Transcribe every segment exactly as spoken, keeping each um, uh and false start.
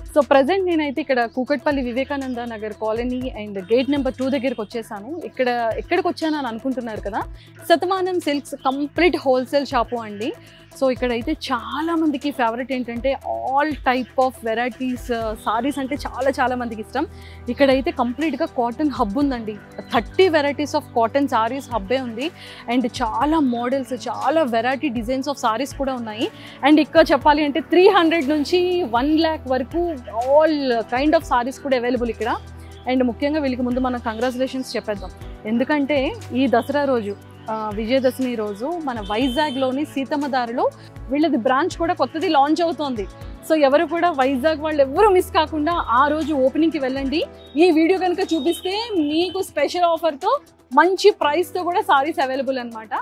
So present నేనైతే ఇక్కడ Kukatpally Vivekananda Nagar colony and gate number two దగ్గరికి వచ్చేసాను. ఇక్కడ ఎక్కడికి వచ్చాను అని అనుకుంటున్నారు కదా, Shatamanam silks complete wholesale shop అండి. సో ఇక్కడైతే చాలా మందికి ఫేవరెట్ ఏంటంటే all type of varieties sarees అంటే చాలా చాలా మందికి ఇష్టం. ఇక్కడైతే కంప్లీట్గా కాటన్ హబ్ ఉందండి. Thirty varieties of cotton sarees హబ్బే ఉంది అండ్ చాలా మోడల్స్, చాలా వెరైటీ డిజైన్స్ ఆఫ్ సారీస్ కూడా ఉన్నాయి. అండ్ ఇక్కడ చెప్పాలి అంటే త్రీ హండ్రెడ్ నుంచి వన్ ల్యాక్ వరకు ఆల్ కైండ్ ఆఫ్ సారీస్ కూడా అవైలబుల్ ఇక్కడ. అండ్ ముఖ్యంగా వీళ్ళకి ముందు మనం కంగ్రాచులేషన్స్ చెప్పేద్దాం, ఎందుకంటే ఈ దసరా రోజు విజయదశమి రోజు మన వైజాగ్లోని సీతమ్మదారిలో వీళ్ళది బ్రాంచ్ కూడా కొత్తది లాంచ్ అవుతోంది. సో ఎవరు కూడా వైజాగ్ వాళ్ళు ఎవరు మిస్ కాకుండా ఆ రోజు ఓపెనింగ్కి వెళ్ళండి. ఈ వీడియో కనుక చూపిస్తే మీకు స్పెషల్ ఆఫర్తో మంచి ప్రైస్తో కూడా సారీస్ అవైలబుల్ అనమాట.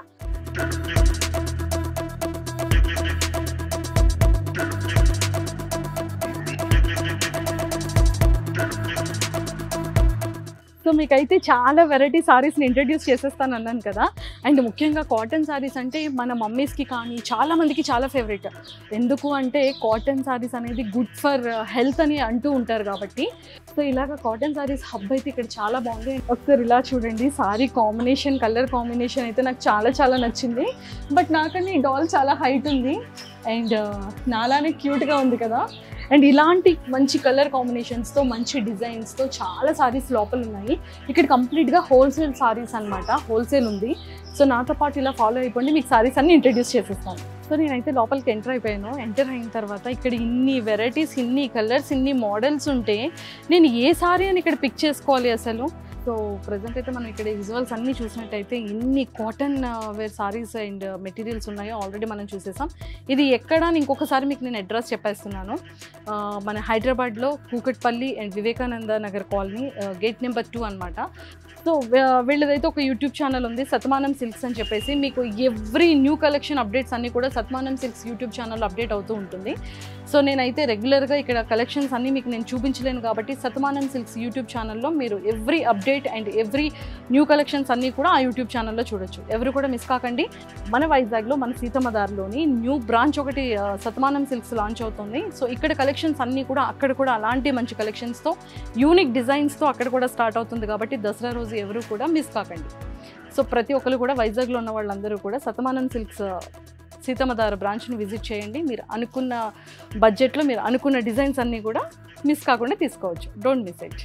సో మీకైతే చాలా వెరైటీ సారీస్ని ఇంట్రడ్యూస్ చేసేస్తాను అన్నాను కదా. అండ్ ముఖ్యంగా కాటన్ సారీస్ అంటే మన మమ్మీస్కి కానీ చాలామందికి చాలా ఫేవరెట్. ఎందుకు అంటే కాటన్ సారీస్ అనేది గుడ్ ఫర్ హెల్త్ అని అంటూ ఉంటారు కాబట్టి. సో ఇలాగ కాటన్ సారీస్ హబ్ అయితే ఇక్కడ చాలా బాగుంది. ఒకసారి ఇలా చూడండి, సారీ కాంబినేషన్, కలర్ కాంబినేషన్ అయితే నాకు చాలా చాలా నచ్చింది. బట్ నాకన్నా ఈ డాల్ చాలా హైట్ ఉంది అండ్ నాలానే క్యూట్గా ఉంది కదా. అండ్ ఇలాంటి మంచి కలర్ కాంబినేషన్స్తో, మంచి డిజైన్స్తో చాలా సారీస్ లోపల ఉన్నాయి. ఇక్కడ కంప్లీట్గా హోల్సేల్ సారీస్ అనమాట, హోల్సేల్ ఉంది. సో నాతో పాటు ఇలా ఫాలో అయిపోండి, మీకు సారీస్ అన్ని ఇంట్రడ్యూస్ చేసేస్తాను. సో నేనైతే లోపలికి ఎంటర్ అయిపోయాను. ఎంటర్ అయిన తర్వాత ఇక్కడ ఇన్ని వెరైటీస్, ఇన్ని కలర్స్, ఇన్ని మోడల్స్ ఉంటే నేను ఏ సారీ అని ఇక్కడ పిక్ చేసుకోవాలి అసలు. సో ప్రజెంట్ అయితే మనం ఇక్కడ విజువల్స్ అన్నీ చూసినట్టయితే ఇన్ని cotton wear sarees and materials ఉన్నాయో ఆల్రెడీ మనం చూసేసాం. ఇది ఎక్కడ అని ఇంకొకసారి మీకు నేను అడ్రస్ చెప్పేస్తున్నాను. మన హైదరాబాద్లో Kukatpally and Vivekananda Nagar colony gate number two అనమాట. సో వీళ్ళదైతే ఒక యూట్యూబ్ ఛానల్ ఉంది, శతమానం సిల్క్స్ అని చెప్పేసి. మీకు ఎవ్రీ న్యూ కలెక్షన్ అప్డేట్స్ అన్నీ కూడా శతమానం సిల్క్స్ యూట్యూబ్ ఛానల్లో అప్డేట్ అవుతూ ఉంటుంది. సో నేనైతే రెగ్యులర్గా ఇక్కడ కలెక్షన్స్ అన్నీ మీకు నేను చూపించలేను కాబట్టి శతమానం సిల్క్స్ యూట్యూబ్ ఛానల్లో మీరు every update and every new collections అన్నీ కూడా ఆ యూట్యూబ్ ఛానల్లో చూడొచ్చు. ఎవరు కూడా మిస్ కాకండి. మన వైజాగ్లో మన సీతమ్మదారిలోని న్యూ బ్రాంచ్ ఒకటి శతమానం సిల్క్స్ లాంచ్ అవుతుంది. సో ఇక్కడ కలెక్షన్స్ అన్నీ కూడా అక్కడ కూడా అలాంటి మంచి కలెక్షన్స్తో, యూనిక్ డిజైన్స్తో అక్కడ కూడా స్టార్ట్ అవుతుంది కాబట్టి దసరా రోజు ఎవరు కూడా మిస్ కాకండి. సో ప్రతి ఒక్కరు కూడా వైజాగ్లో ఉన్న వాళ్ళందరూ కూడా శతమానం సిల్క్స్ సీతమ్మదార బ్రాంచ్ని విజిట్ చేయండి. మీరు అనుకున్న బడ్జెట్లో మీరు అనుకున్న డిజైన్స్ అన్నీ కూడా మిస్ కాకుండా తీసుకోవచ్చు. Don't miss it.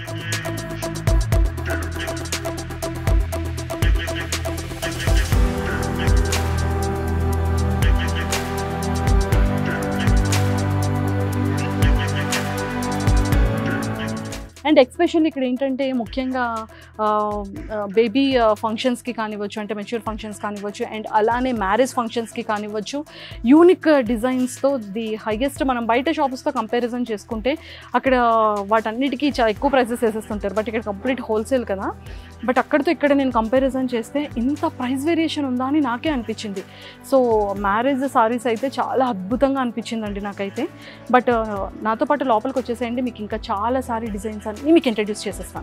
And especially ఇక్కడ ఏంటంటే ముఖ్యంగా బేబీ ఫంక్షన్స్కి కానివ్వచ్చు, అంటే మెచ్యూర్ ఫంక్షన్స్ కానివ్వచ్చు, అండ్ అలానే మ్యారేజ్ ఫంక్షన్స్కి కానివ్వచ్చు, యూనిక్ డిజైన్స్తో ది హైయెస్ట్. మనం బయట షాప్స్తో కంపారిజన్ చేసుకుంటే అక్కడ వాటన్నిటికీ చాలా ఎక్కువ ప్రైసెస్ వేసేస్తుంటారు. బట్ ఇక్కడ కంప్లీట్ హోల్సేల్ కదా. బట్ అక్కడితో ఇక్కడ నేను కంపారిజన్ చేస్తే ఇంత ప్రైస్ వేరియేషన్ ఉందా అని నాకే అనిపించింది. సో మ్యారేజ్ సారీస్ అయితే చాలా అద్భుతంగా అనిపించిందండి నాకైతే. బట్ నాతో పాటు లోపలికి వచ్చేసేయండి, మీకు ఇంకా చాలా సారీ డిజైన్స్ అన్నీ మీకు ఇంట్రడ్యూస్ చేసేస్తాను.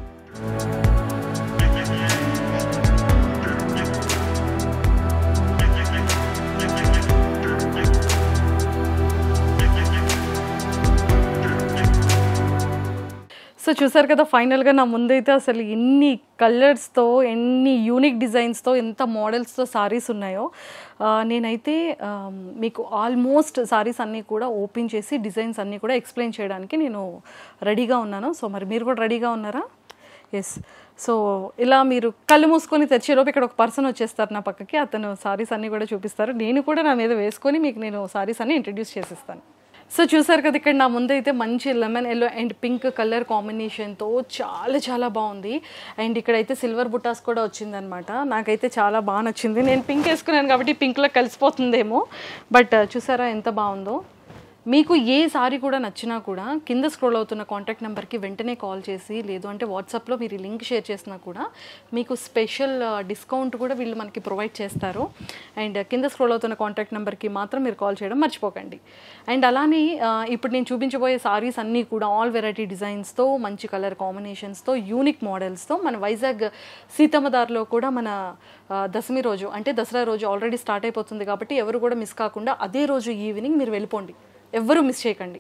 సో చూసారు కదా, ఫైనల్గా నా ముందైతే అసలు ఎన్ని కలర్స్తో, ఎన్ని యూనిక్ డిజైన్స్తో, ఎంత మోడల్స్తో సారీస్ ఉన్నాయో. నేనైతే మీకు ఆల్మోస్ట్ సారీస్ అన్నీ కూడా ఓపెన్ చేసి డిజైన్స్ అన్నీ కూడా ఎక్స్ప్లెయిన్ చేయడానికి నేను రెడీగా ఉన్నాను. సో మరి మీరు కూడా రెడీగా ఉన్నారా? ఎస్. సో ఇలా మీరు కళ్ళు మూసుకొని తెరిచేలోపు ఇక్కడ ఒక పర్సన్ వచ్చేస్తారు నా పక్కకి. అతను సారీస్ అన్నీ కూడా చూపిస్తారు. నేను కూడా నా మీద వేసుకొని మీకు నేను సారీస్ అన్నీ ఇంట్రడ్యూస్ చేసిస్తాను. సో చూసారు కదా, ఇక్కడ నా ముందైతే మంచి lemon yellow and pink colour కాంబినేషన్తో చాలా చాలా బాగుంది. అండ్ ఇక్కడైతే సిల్వర్ బుటాస్ కూడా వచ్చిందనమాట. నాకైతే చాలా బాగా నచ్చింది. నేను పింక్ వేసుకున్నాను కాబట్టి పింక్లో కలిసిపోతుందేమో. బట్ చూసారా ఎంత బాగుందో. మీకు ఏ సారీ కూడా నచ్చినా కూడా కింద స్క్రోల్ అవుతున్న కాంటాక్ట్ నెంబర్కి వెంటనే కాల్ చేసి, లేదు అంటే వాట్సాప్లో మీరు లింక్ షేర్ చేసినా కూడా మీకు స్పెషల్ డిస్కౌంట్ కూడా వీళ్ళు మనకి ప్రొవైడ్ చేస్తారు. అండ్ కింద స్క్రోల్ అవుతున్న కాంటాక్ట్ నెంబర్కి మాత్రం మీరు కాల్ చేయడం మర్చిపోకండి. అండ్ అలానే ఇప్పుడు నేను చూపించబోయే సారీస్ అన్నీ కూడా ఆల్ వెరైటీ డిజైన్స్తో, మంచి కలర్ కాంబినేషన్స్తో, యూనిక్ మోడల్స్తో మన వైజాగ్ సీతమ్మదారిలో కూడా మన దశమి రోజు అంటే దసరా రోజు ఆల్రెడీ స్టార్ట్ అయిపోతుంది కాబట్టి ఎవరు కూడా మిస్ కాకుండా అదే రోజు ఈవినింగ్ మీరు వెళ్ళిపోండి, ఎవ్వరూ మిస్ చేయకండి.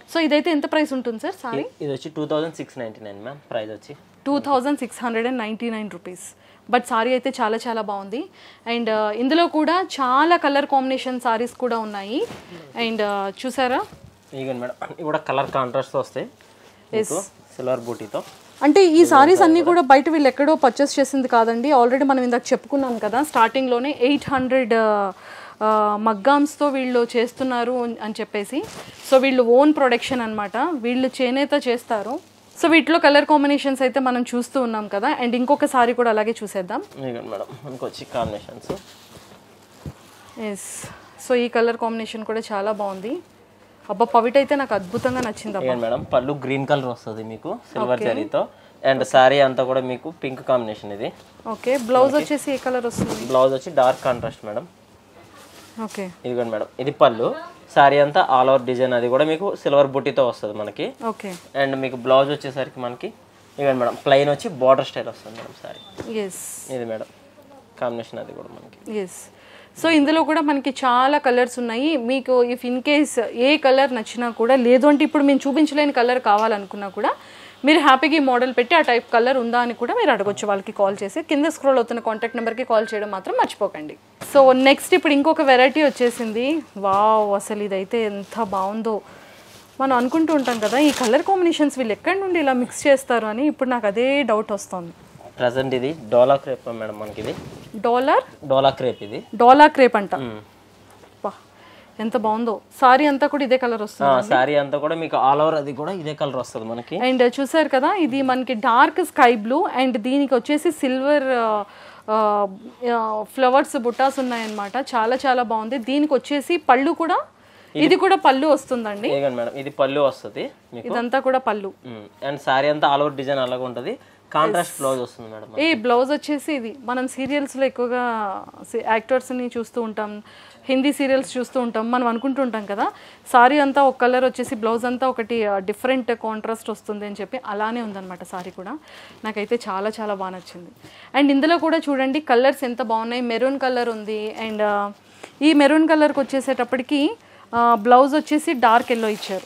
సో ఇదైతే ఎంత ప్రైస్ ఉంటుంది సార్ సారీ? ఇది వచ్చి two thousand six ninety nine ma'am, price వచ్చి two thousand six hundred and ninety nine rupees. But saree అయితే చాలా చాలా బాగుంది. అండ్ ఇందులో కూడా చాలా కలర్ కాంబినేషన్ సారీస్ కూడా ఉన్నాయి. అండ్ చూసారా ఇగో మేడం, ఇవి కూడా కలర్ కాంట్రాస్ట్ వస్తాయి సిల్వర్ బూటీతో. అంటే ఈ సారీస్ అన్నీ కూడా బయట వీళ్ళు ఎక్కడో పర్చేస్ చేసింది కాదండి. ఆల్రెడీ మనం ఇందాక చెప్పుకున్నాం కదా స్టార్టింగ్లోనే ఎయిట్ హండ్రెడ్ మగ్గామ్స్తో వీళ్ళు చేస్తున్నారు అని చెప్పేసి. సో వీళ్ళు ఓన్ ప్రొడక్షన్ అనమాట, వీళ్ళు చేనేత చేస్తారు. సో వీటిలో కలర్ కాంబినేషన్స్ అయితే మనం చూస్తూ ఉన్నాం కదా. అండ్ ఇంకొక సారీ కూడా అలాగే చూసేద్దాం మేడం. మనకు వచ్చి కాంబినేషన్స్ ఎస్. సో ఈ కలర్ కాంబినేషన్ కూడా చాలా బాగుంది. అబ్బా పవిట అయితే నాకు అద్భుతంగా నచ్చింది అబ్బా మేడం. పళ్ళు గ్రీన్ కలర్ వస్తుంది మీకు సిల్వర్ జరీతో. అండ్ సారీ అంతా కూడా మీకు పింక్ కాంబినేషన్ ఇది. ఓకే. బ్లౌజ్ వచ్చేసి ఏ కలర్ వస్తుంది? బ్లౌజ్ వచ్చి డార్క్ కాంట్రాస్ట్ మేడం. ఓకే. ఇదిగోండి మేడం, ఇది పళ్ళు. సారీ అంతా ఆల్ ఓవర్ డిజైన్ అది కూడా మీకు సిల్వర్ బుట్టీతో వస్తుంది మనకి. ఓకే. అండ్ మీకు బ్లౌజ్ వచ్చేసరికి మనకి ఇదిగోండి మేడం, ప్లెయిన్ వచ్చి బార్డర్ స్టైల్ వస్తుంది మేడం సారీ. ఎస్. ఇది మేడం కాంబినేషన్ అది కూడా మనకి. ఎస్. సో ఇందులో కూడా మనకి చాలా కలర్స్ ఉన్నాయి. మీకు ఇఫ్ ఇన్ కేస్ ఏ కలర్ నచ్చినా కూడా, లేదు అంటే ఇప్పుడు మేము చూపించలేని కలర్ కావాలనుకున్నా కూడా మీరు హ్యాపీగా ఈ మోడల్ పెట్టి ఆ టైప్ కలర్ ఉందా అని కూడా మీరు అడగొచ్చు వాళ్ళకి కాల్ చేసి. కింద స్క్రోల్ అవుతున్న కాంటాక్ట్ నెంబర్కి కాల్ చేయడం మాత్రం మర్చిపోకండి. సో నెక్స్ట్ ఇప్పుడు ఇంకొక వెరైటీ వచ్చేసింది. వావ్, అసలు ఇదైతే ఎంత బాగుందో. మనం అనుకుంటూ ఉంటాం కదా ఈ కలర్ కాంబినేషన్స్ వీళ్ళు ఎక్కడి నుండి ఇలా మిక్స్ చేస్తారు అని. ఇప్పుడు నాకు అదే డౌట్ వస్తుంది. ప్రెసెంట్ ఇది డోలా క్రేప్ మేడం మనకి. ఇది డాలర్ డోలా క్రేప్. ఇది డోలా క్రేప్ అంట. ఎంత బాగుందో. సారీ అంతా కూడా ఇదే కలర్ వస్తుంది. సారీ అంతా కూడా మీకు ఆల్ ఓవర్ అది కూడా ఇదే కలర్ వస్తుంది మనకి. అండ్ చూసారు కదా ఇది మనకి డార్క్ స్కై బ్లూ అండ్ దీనికి వచ్చేసి సిల్వర్ ఫ్లవర్స్ బుట్టాస్ ఉన్నాయన్నమాట. చాలా చాలా బాగుంది. దీనికి వచ్చేసి పళ్ళు కూడా, ఇది కూడా పళ్ళు వస్తుందండి మేడం. ఇది పళ్ళు వస్తుంది, ఇదంతా కూడా పళ్ళు. అండ్ సారీ అంతా ఆల్ ఓవర్ డిజైన్ అలాగే ఉంటుంది. కాంట్రాస్ట్ బ్లౌజ్ వస్తుంది మేడం. ఏ బ్లౌజ్ వచ్చేసి ఇది మనం సీరియల్స్ లో ఎక్కువగా యాక్టర్స్ ని చూస్తూ ఉంటాం, హిందీ సీరియల్స్ చూస్తూ ఉంటాం. మనం అనుకుంటూ ఉంటాం కదా సారీ అంతా ఒక కలర్ వచ్చేసి బ్లౌజ్ అంతా ఒకటి డిఫరెంట్ కాంట్రాస్ట్ వస్తుంది అని చెప్పి. అలానే ఉందన్నమాట సారీ కూడా. నాకైతే చాలా చాలా బాగా నచ్చింది. అండ్ ఇందులో కూడా చూడండి కలర్స్ ఎంత బాగున్నాయి. మెరూన్ కలర్ ఉంది. అండ్ ఈ మెరూన్ కలర్కి వచ్చేసేటప్పటికి బ్లౌజ్ వచ్చేసి డార్క్ ఎల్లో ఇచ్చారు.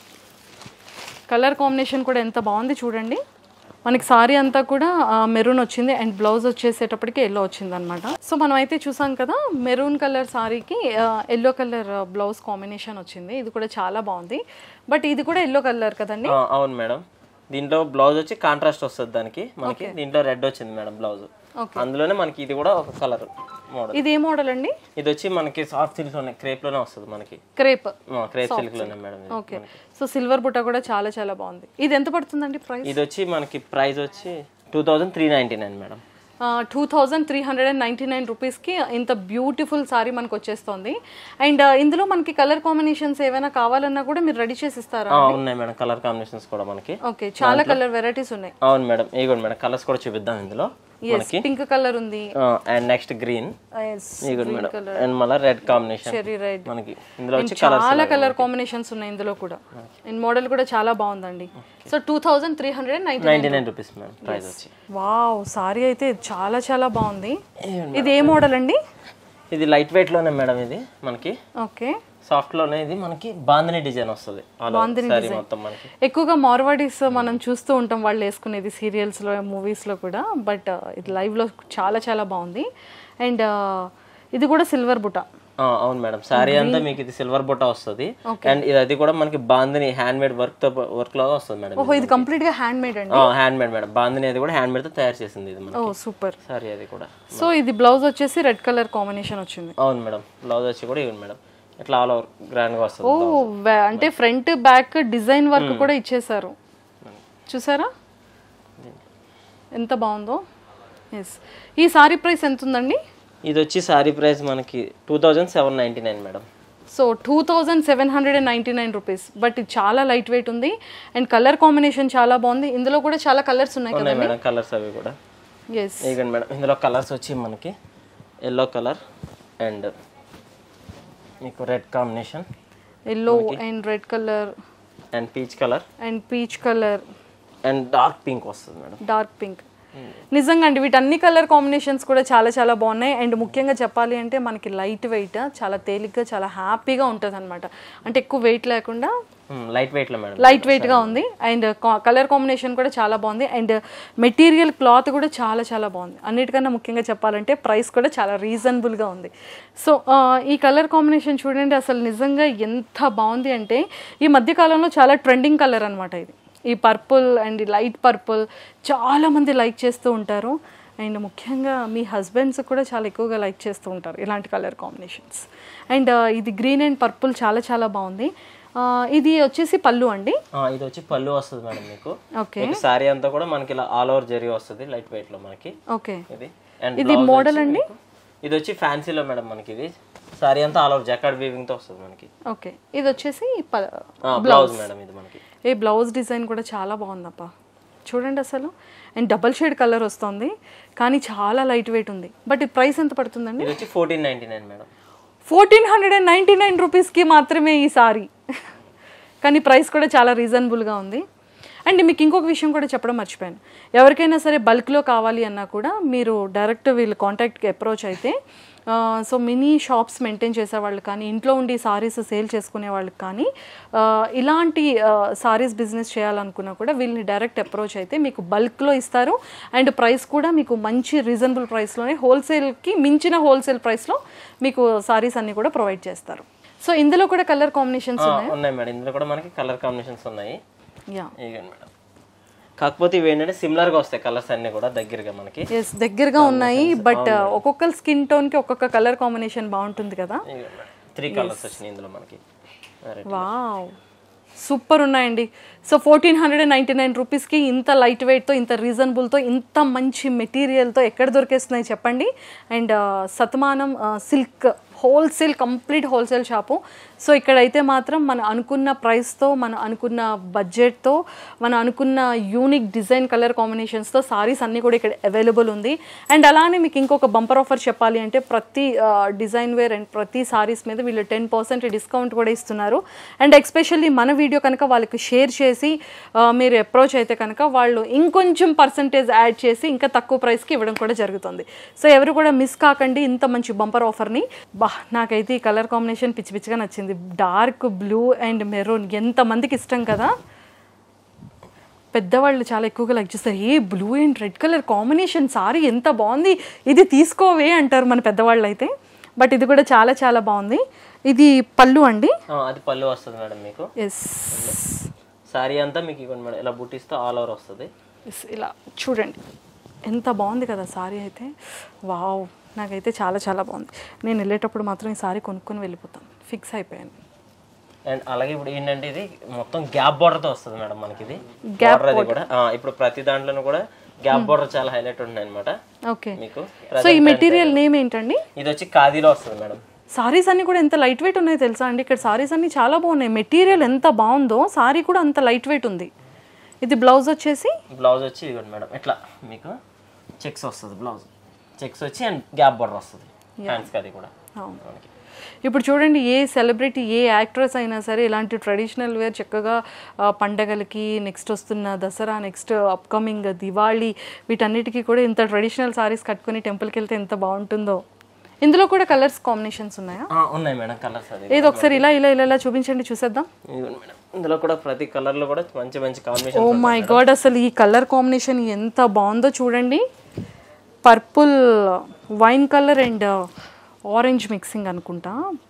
కలర్ కాంబినేషన్ కూడా ఎంత బాగుంది చూడండి. మనకి సారీ అంతా కూడా మెరూన్ వచ్చింది అండ్ బ్లౌజ్ వచ్చేసేటప్పటికి ఎల్లో వచ్చింది అనమాట. సో మనం అయితే చూసాం కదా మెరూన్ కలర్ సారీకి ఎల్లో కలర్ బ్లౌజ్ కాంబినేషన్ వచ్చింది. ఇది కూడా చాలా బాగుంది. బట్ ఇది కూడా ఎల్లో కలర్ కదండి? అవును మేడం. దీంట్లో బ్లౌజ్ వచ్చి కాంట్రాస్ట్ వస్తుంది దానికి మనకి. దీంట్లో రెడ్ వచ్చింది మేడం బ్లౌజ్. అందులోనే మనకి ఇది కూడా ఒక కలర్ మోడల్. ఇది ఏ మోడల్ అండి? ఇది వచ్చి మనకి సాఫ్ట్ సిల్క్ లోనే క్రేప్ లోనే వస్తుంది మనకి. క్రేప్ క్రేప్ సిల్క్ లోనే మేడం. ఓకే. సో సిల్వర్ బుట్ట కూడా చాలా చాలా బాగుంది. ఇది ఎంత పడుతుందండి ప్రైస్? ఇది వచ్చి మనకి ప్రైస్ వచ్చి two thousand three ninety nine madam. Two thousand three hundred and ninety nine రూపీస్కి ఇంత బ్యూటిఫుల్ సారీ మనకు వచ్చేస్తుంది. అండ్ ఇందులో మనకి కలర్ కాంబినేషన్స్ ఏమైనా కావాలన్నా కూడా మీరు రెడీ చేసి ఇస్తారా? ఉన్నాయి మేడం కలర్ కాంబినేషన్స్ కూడా మనకి. ఓకే. చాలా కలర్ వెరైటీస్ ఉన్నాయి. అవును మేడం. ఈ కూడా మేడం కలర్స్ కూడా చూపిద్దాం ఇందులో. పింక్ కలర్ ఉంది. And next green. Madam and మళ్ళీ రెడ్ కాంబినేషన్, చెర్రీ రెడ్ మనకి ఇందులో వచ్చి చాలా కలర్ కాంబినేషన్స్ ఉన్నాయి ఇందులో కూడా. అండ్ మోడల్ కూడా చాలా బాగుందండి. So two thousand three hundred ninety nine rupees madam price వచ్చి. వావ్, సారీ అయితే చాలా చాలా బాగుంది. ఇది ఏ మోడల్ అండి? ఇది లైట్ వెయిట్ లోనే మేడం. ఇది మనకి ఓకే సాఫ్ట్ లోనే. ఇది మనకి బాందిని డిజైన్ వస్తుంది. ఎక్కువగా మార్వాడీస్ మనం చూస్తూ ఉంటాం వాళ్ళు వేసుకునేది సీరియల్స్ లో మూవీస్ లో కూడా. బట్ ఇది లైవ్ లో చాలా చాలా బాగుంది. అండ్ ఇది కూడా సిల్వర్ బుట్ట. అవును మేడం. సారీ అంతా మీకు ఇది సిల్వర్ బుట్ట వస్తుంది. అండ్ ఇది అది కూడా మనకి బాందిని హ్యాండ్ మేడ్ వర్క్ తో వర్క్ లాగా వస్తుంది మేడం. ఓహో, ఇది కంప్లీట్ గా హ్యాండ్ మేడ్ అండి? Hand made madam. బాందిని అది కూడా హ్యాండ్ మేడ్ తో తయారు చేసింది ఇది మనకి. ఓ సూపర్. సారీ అది కూడా. సో ఇది బ్లౌజ్ వచ్చేసి రెడ్ కలర్ కాంబినేషన్ వచ్చింది. అవును మేడం. బ్లౌజ్ వచ్చి కూడా ఇవ్వండి మేడం ఇట్లా ఆల్ ఓవర్ గ్రాండ్ గా వస్తుంది. ఓ, అంటే ఫ్రంట్ బ్యాక్ డిజైన్ వర్క్ కూడా ఇచ్చేసారు. చూసారా ఎంత బాగుందో. ఎస్. ఈ సారీ ప్రైస్ ఎంత ఉందండి? ఇది వచ్చి సారీ ప్రైస్ మనకి two thousand seven ninety nine madam. So two thousand seven hundred and ninety nine rupees. But ఇది చాలా లైట్ వెయిట్ ఉంది అండ్ కలర్ కాంబినేషన్ చాలా బాగుంది. ఇందులో కూడా చాలా కలర్స్ ఉన్నాయి కదా మేడం? కలర్స్ అవి కూడా. ఎస్. ఇదిగోండి మేడం ఇందులో కలర్స్ వచ్చి మనకి ఎల్లో కలర్ అండ్ మీకు red combination, yellow and red colour and peach colour and peach colour and dark pink వస్తుంది మేడం. Dark pink. నిజంగా అండి వీటన్ని కలర్ కాంబినేషన్స్ కూడా చాలా చాలా బాగున్నాయి. అండ్ ముఖ్యంగా చెప్పాలి అంటే మనకి లైట్ వెయిట్, చాలా తేలిగ్గా చాలా హ్యాపీగా ఉంటుంది అనమాట. అంటే ఎక్కువ వెయిట్ లేకుండా లైట్ వెయిట్ లో మేడం, లైట్ వెయిట్ గా ఉంది. అండ్ కలర్ కాంబినేషన్ కూడా చాలా బాగుంది. అండ్ మెటీరియల్ క్లాత్ కూడా చాలా చాలా బాగుంది. అన్నిటికన్నా ముఖ్యంగా చెప్పాలంటే ప్రైస్ కూడా చాలా రీజనబుల్ గా ఉంది. సో ఈ కలర్ కాంబినేషన్ చూడండి అసలు నిజంగా ఎంత బాగుంది అంటే ఈ మధ్య కాలంలో చాలా ట్రెండింగ్ కలర్ అనమాట ఇది. ఈ పర్పుల్ అండ్ లైట్ పర్పుల్ చాలా మంది లైక్ చేస్తూ ఉంటారు. అండ్ ముఖ్యంగా మీ హస్బెండ్స్ కూడా చాలా ఎక్కువగా లైక్ చేస్తూ ఉంటారు ఇలాంటి కలర్ కాంబినేషన్స్. అండ్ ఇది గ్రీన్ అండ్ పర్పుల్ చాలా చాలా బాగుంది. ఇది వచ్చేసి పళ్ళు అండి, ఇది వచ్చి పళ్ళు వస్తుంది మేడం మీకు. ఓకే, సారీ అంతా కూడా మనకి ఇలా ఆల్ ఓవర్ జరీ వస్తుంది లైట్ వెయిట్ లో మనకి. ఓకే, ఇది ఇది మోడల్ అండి. ఇది వచ్చి ఫ్యాన్సీలో మేడం మనకి. ఇది సారీ అంతా ఆల్ ఓవర్ జకార్డ్ వీవింగ్ తో వస్తుంది మనకి. ఓకే, ఇది వచ్చేసి బ్లౌజ్ మేడం. ఇది మనకి ఈ బ్లౌజ్ డిజైన్ కూడా చాలా బాగుందప్ప చూడండి అసలు. అండ్ డబల్ షేడ్ కలర్ వస్తుంది కానీ చాలా లైట్ వెయిట్ ఉంది. బట్ ఈ ప్రైస్ ఎంత పడుతుందండి? ఇది వచ్చి fourteen ninety nine madam. Fourteen hundred and ninety nine రూపీస్కి మాత్రమే ఈ సారీ. కానీ ప్రైస్ కూడా చాలా రీజనబుల్గా ఉంది. అండ్ మీకు ఇంకొక విషయం కూడా చెప్పడం మర్చిపోయాను, ఎవరికైనా సరే బల్క్లో కావాలి అన్నా కూడా మీరు డైరెక్ట్ వీళ్ళు కాంటాక్ట్కి అప్రోచ్ అయితే సో మినీ షాప్స్ మెయింటైన్ చేసేవాళ్ళు కానీ ఇంట్లో ఉండి సారీస్ సేల్ చేసుకునే వాళ్ళకి కానీ ఇలాంటి సారీస్ బిజినెస్ చేయాలనుకున్నా కూడా వీళ్ళని డైరెక్ట్ అప్రోచ్ అయితే మీకు బల్క్లో ఇస్తారు. అండ్ ప్రైస్ కూడా మీకు మంచి రీజనబుల్ ప్రైస్లోనే హోల్సేల్కి మించిన హోల్సేల్ ప్రైస్లో మీకు సారీస్ అన్ని కూడా ప్రొవైడ్ చేస్తారు. సో ఇందులో కూడా కలర్ కాంబినేషన్స్ ఉన్నాయి ఉన్నాయి మేడం. ఇందులో కూడా మనకి కలర్ కాంబినేషన్స్ ఉన్నాయి. యా మేడం, కాకపోతే ఇవి ఏంటంటే సిమిలర్ గా వస్తాయి కలర్స్ అన్ని కూడా దగ్గరగా మనకి. ఎస్ దగ్గరగా ఉన్నాయి. బట్ ఒక్కొక్క స్కిన్ టోన్ కి ఒక్కొక్క కలర్ కాంబినేషన్ బాగుంటుంది కదా. త్రీ కలర్స్ వచ్చినాయి ఇందులో మనకి. వావ్ సూపర్ ఉన్నాయండి. So fourteen hundred and ninety nine రూపీస్కి ఇంత లైట్ వెయిట్తో ఇంత రీజనబుల్తో ఇంత మంచి మెటీరియల్తో ఎక్కడ దొరికేస్తున్నాయి చెప్పండి. And Satamanam silk wholesale complete wholesale shop. So ఇక్కడైతే మాత్రం మనం అనుకున్న ప్రైస్తో మనం అనుకున్న బడ్జెట్తో మనం అనుకున్న యూనిక్ డిజైన్ కలర్ కాంబినేషన్స్తో సారీస్ అన్నీ కూడా ఇక్కడ అవైలబుల్ ఉంది. అండ్ అలానే మీకు ఇంకొక బంపర్ ఆఫర్ చెప్పాలి అంటే ప్రతి డిజైన్ వేర్ అండ్ ప్రతి సారీస్ మీద వీళ్ళు టెన్ పర్సెంట్ డిస్కౌంట్ కూడా ఇస్తున్నారు. అండ్ ఎస్పెషల్లీ మన వీడియో కనుక వాళ్ళకి షేర్ చేసి మీరు అప్రోచ్ అయితే కనుక వాళ్ళు ఇంకొంచెం పర్సంటేజ్ యాడ్ చేసి ఇంకా తక్కువ ప్రైస్కి ఇవ్వడం కూడా జరుగుతుంది. సో ఎవరు కూడా మిస్ కాకండి ఇంత మంచి బంపర్ ఆఫర్ని. బా నాకైతే ఈ కలర్ కాంబినేషన్ పిచ్చి పిచ్చిగా నచ్చింది. డార్క్ బ్లూ అండ్ మెరూన్ ఎంతమందికి ఇష్టం కదా. పెద్దవాళ్ళు చాలా ఎక్కువగా లైక్ చేస్తారు. A blue and red colour combination sari ఎంత బాగుంది, ఇది తీసుకోవే అంటారు మన పెద్దవాళ్ళు అయితే. బట్ ఇది కూడా చాలా చాలా బాగుంది. ఇది పళ్ళు అండి, అది పళ్ళు వస్తుంది మేడం మీకు. ఎస్ సారీ అంతా మీకు ఇవ్వండి మేడం, ఇలా బుట్టిస్తే ఆల్ ఓవర్ వస్తుంది. ఎస్ ఇలా చూడండి ఎంత బాగుంది కదా సారీ అయితే. వావ్ నాకైతే చాలా చాలా బాగుంది. నేను వెళ్ళేటప్పుడు మాత్రం ఈ సారీ కొనుక్కొని వెళ్ళిపోతాను, ఫిక్స్ అయిపోయాను. అండ్ అలాగే ఇప్పుడు ఏంటంటే ఇది మొత్తం గ్యాప్ బార్డర్ తో వస్తుంది మేడం మనకి. ఇది బార్డర్ అది కూడా ఇప్పుడు ప్రతి దాంట్లోనూ కూడా గ్యాప్ బార్డర్ చాలా హైలైట్ ఉంటుంది అనమాట. ఓకే మీకు సో ఈ మెటీరియల్ నేమ్ ఏంటండి? ఇది వచ్చి ఖాదీలో వస్తుంది మేడం. సారీస్ అన్ని కూడా ఎంత లైట్ వెయిట్ ఉన్నాయో తెలుసా అండి. ఇక్కడ సారీస్ అన్ని చాలా బాగున్నాయి. మెటీరియల్ ఎంత బాగుందో సారీ కూడా అంత లైట్ వెయిట్ ఉంది. ఇది బ్లౌజ్ వచ్చేసి బ్లౌజ్ వచ్చి ఇదిగోండి మేడం ఇట్లా మీకు చెక్స్ వస్తుంది. బ్లౌజ్ చెక్స్ వచ్చి అండ్ గ్యాప్ బార్డర్ వస్తుంది హ్యాండ్స్కి. అది కూడా మనకి ఇప్పుడు చూడండి ఏ సెలబ్రిటీ ఏ యాక్ట్రెస్ అయినా సరే ఇలాంటి ట్రెడిషనల్ వేర్ చక్కగా పండగలకి, నెక్స్ట్ వస్తున్న దసరా, నెక్స్ట్ అప్కమింగ్ దివాళీ వీటన్నిటికీ కూడా ఇంత ట్రెడిషనల్ సారీస్ కట్టుకుని టెంపుల్కి వెళ్తే ఎంత బాగుంటుందో. ఇందులో కూడా కలర్స్ కాంబినేషన్స్ ఉన్నాయా? ఉన్నాయి మేడం కలర్స్. అది ఏదో ఒకసారి ఇలా ఇలా ఇలా ఇలా చూపించండి చూసేద్దాం. ఇందులో కూడా ప్రతి కలర్ లో కూడా మంచి మంచి కాంబినేషన్. ఓ మై గాడ్ అసలు ఈ కలర్ కాంబినేషన్ ఎంత బాగుందో చూడండి. Purple, wine colour and orange mixing అనుకుంటా.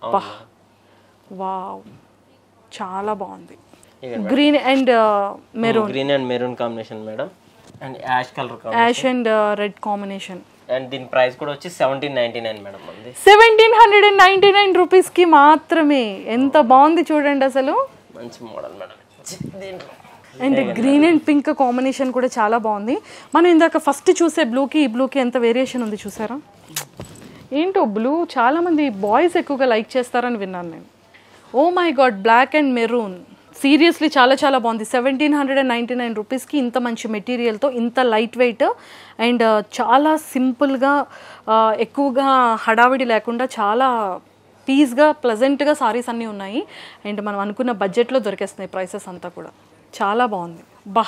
వావ్ చాలా బాగుంది. Green and maroon, green and maroon combination madam. And ash colour ash and red combination. And దీని ప్రైస్ కూడా వచ్చి సెవెంటీన్ నైన్టీ నైన్ మేడం. అండి seventeen hundred and ninety nine rupees కి మాత్రమే. ఎంత బాగుంది చూడండి అసలు. మంచి model madam. And green and pink combination కూడా చాలా బాగుంది. మనం ఇందాక ఫస్ట్ చూసే బ్లూకి ఈ బ్లూకి ఎంత వేరియేషన్ ఉంది చూసారా. ఏంటో బ్లూ చాలా మంది బాయ్స్ ఎక్కువగా లైక్ చేస్తారని విన్నాను నేను. Oh my god black and maroon seriously చాలా చాలా బాగుంది. Seventeen hundred and ninety nine రూపీస్కి ఇంత మంచి మెటీరియల్తో ఇంత లైట్ వెయిట్ అండ్ చాలా సింపుల్గా ఎక్కువగా హడావిడి లేకుండా చాలా పీస్గా ప్లెజెంట్గా సారీస్ అన్నీ ఉన్నాయి. అండ్ మనం అనుకున్న బడ్జెట్లో దొరికేస్తున్నాయి ప్రైసెస్ అంతా కూడా. చాలా బాగుంది. బా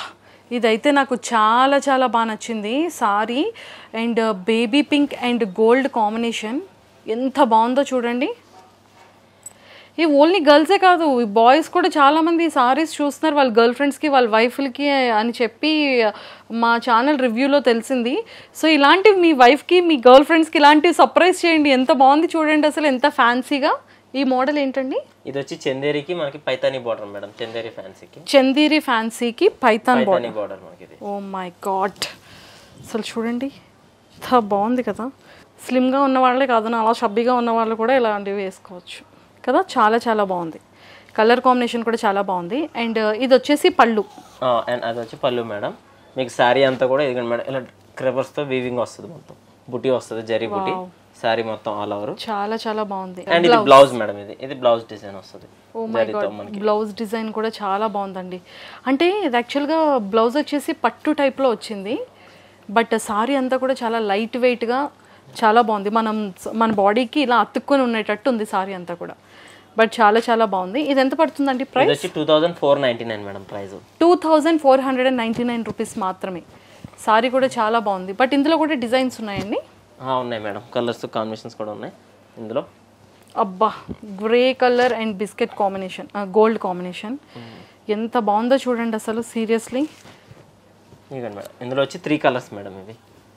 ఇదైతే నాకు చాలా చాలా బాగా నచ్చింది sari. And baby pink and gold combination ఎంత బాగుందో చూడండి. ఈ ఓన్లీ గర్ల్సే కాదు, బాయ్స్ కూడా చాలామంది సారీస్ చూస్తున్నారు వాళ్ళ గర్ల్ ఫ్రెండ్స్కి వాళ్ళ వైఫ్లకి అని చెప్పి మా ఛానల్ రివ్యూలో తెలిసింది. సో ఇలాంటివి మీ వైఫ్కి మీ గర్ల్ ఫ్రెండ్స్కి ఇలాంటివి సర్ప్రైజ్ చేయండి. ఎంత బాగుంది చూడండి, అసలు ఎంత ఫ్యాన్సీగా. ఈ మోడల్ ఏంటండి? ఇది వచ్చి చందేరికి మనకి పైతానీ బార్డర్ మేడం. చందేరి ఫ్యాన్సీకి చందేరి ఫ్యాన్సీకి పైతాన్ బార్డర్ బార్డర్ మనకి ఇది. ఓ మై గాడ్, అసలు చూడండి ఎంత బాగుంది కదా. స్లిమ్గా ఉన్న వాళ్ళే కాదు, అలా షబ్బీగా ఉన్న వాళ్ళు కూడా ఇలాంటివి వేసుకోవచ్చు కదా. చాలా చాలా బాగుంది, కలర్ కాంబినేషన్ కూడా చాలా బాగుంది. అండ్ ఇది వచ్చేసి పళ్ళు, అండ్ అది వచ్చి పళ్ళు మేడం. మీకు శారీ అంతా కూడా ఇది మేడం ఇలా క్రెబర్స్తో వీవింగ్ వస్తుంది, మొత్తం బుటీ వస్తుంది, జరీ బుటీ శారీ మొత్తం ఆల్ ఓవర్. చాలా చాలా బాగుంది. అండ్ ఇది బ్లౌజ్ మేడం. ఇది ఇది బ్లౌజ్ డిజైన్ వస్తుంది. Oh my god, blouse design కూడా చాలా బాగుందండి. అంటే ఇది యాక్చువల్గా బ్లౌజ్ వచ్చేసి పట్టు టైప్లో వచ్చింది, బట్ సారీ అంతా కూడా చాలా లైట్ వెయిట్గా చాలా బాగుంది. మనం మన బాడీకి ఇలా అతుక్కొని ఉండేటట్టు ఉంది సారీ అంతా కూడా, బట్ చాలా చాలా బాగుంది. ఇది ఎంత పడుతుందండి ప్రైస్? వచ్చి two thousand four ninety nine madam price. Two thousand four hundred and ninety nine rupees మాత్రమే. సారీ కూడా చాలా బాగుంది, బట్ ఇందులో కూడా డిజైన్స్ ఉన్నాయండి. ఉన్నాయి మేడం, కలర్స్ కాంబినేషన్స్ కూడా ఉన్నాయి ఇందులో. అబ్బా, grey colour and biscuit combination, gold combination ఎంత బాగుందో చూడండి అసలు సీరియస్లీ. ఇదిగోండి మేడం, ఇందులో వచ్చి త్రీ కలర్స్ మేడం. ఇవి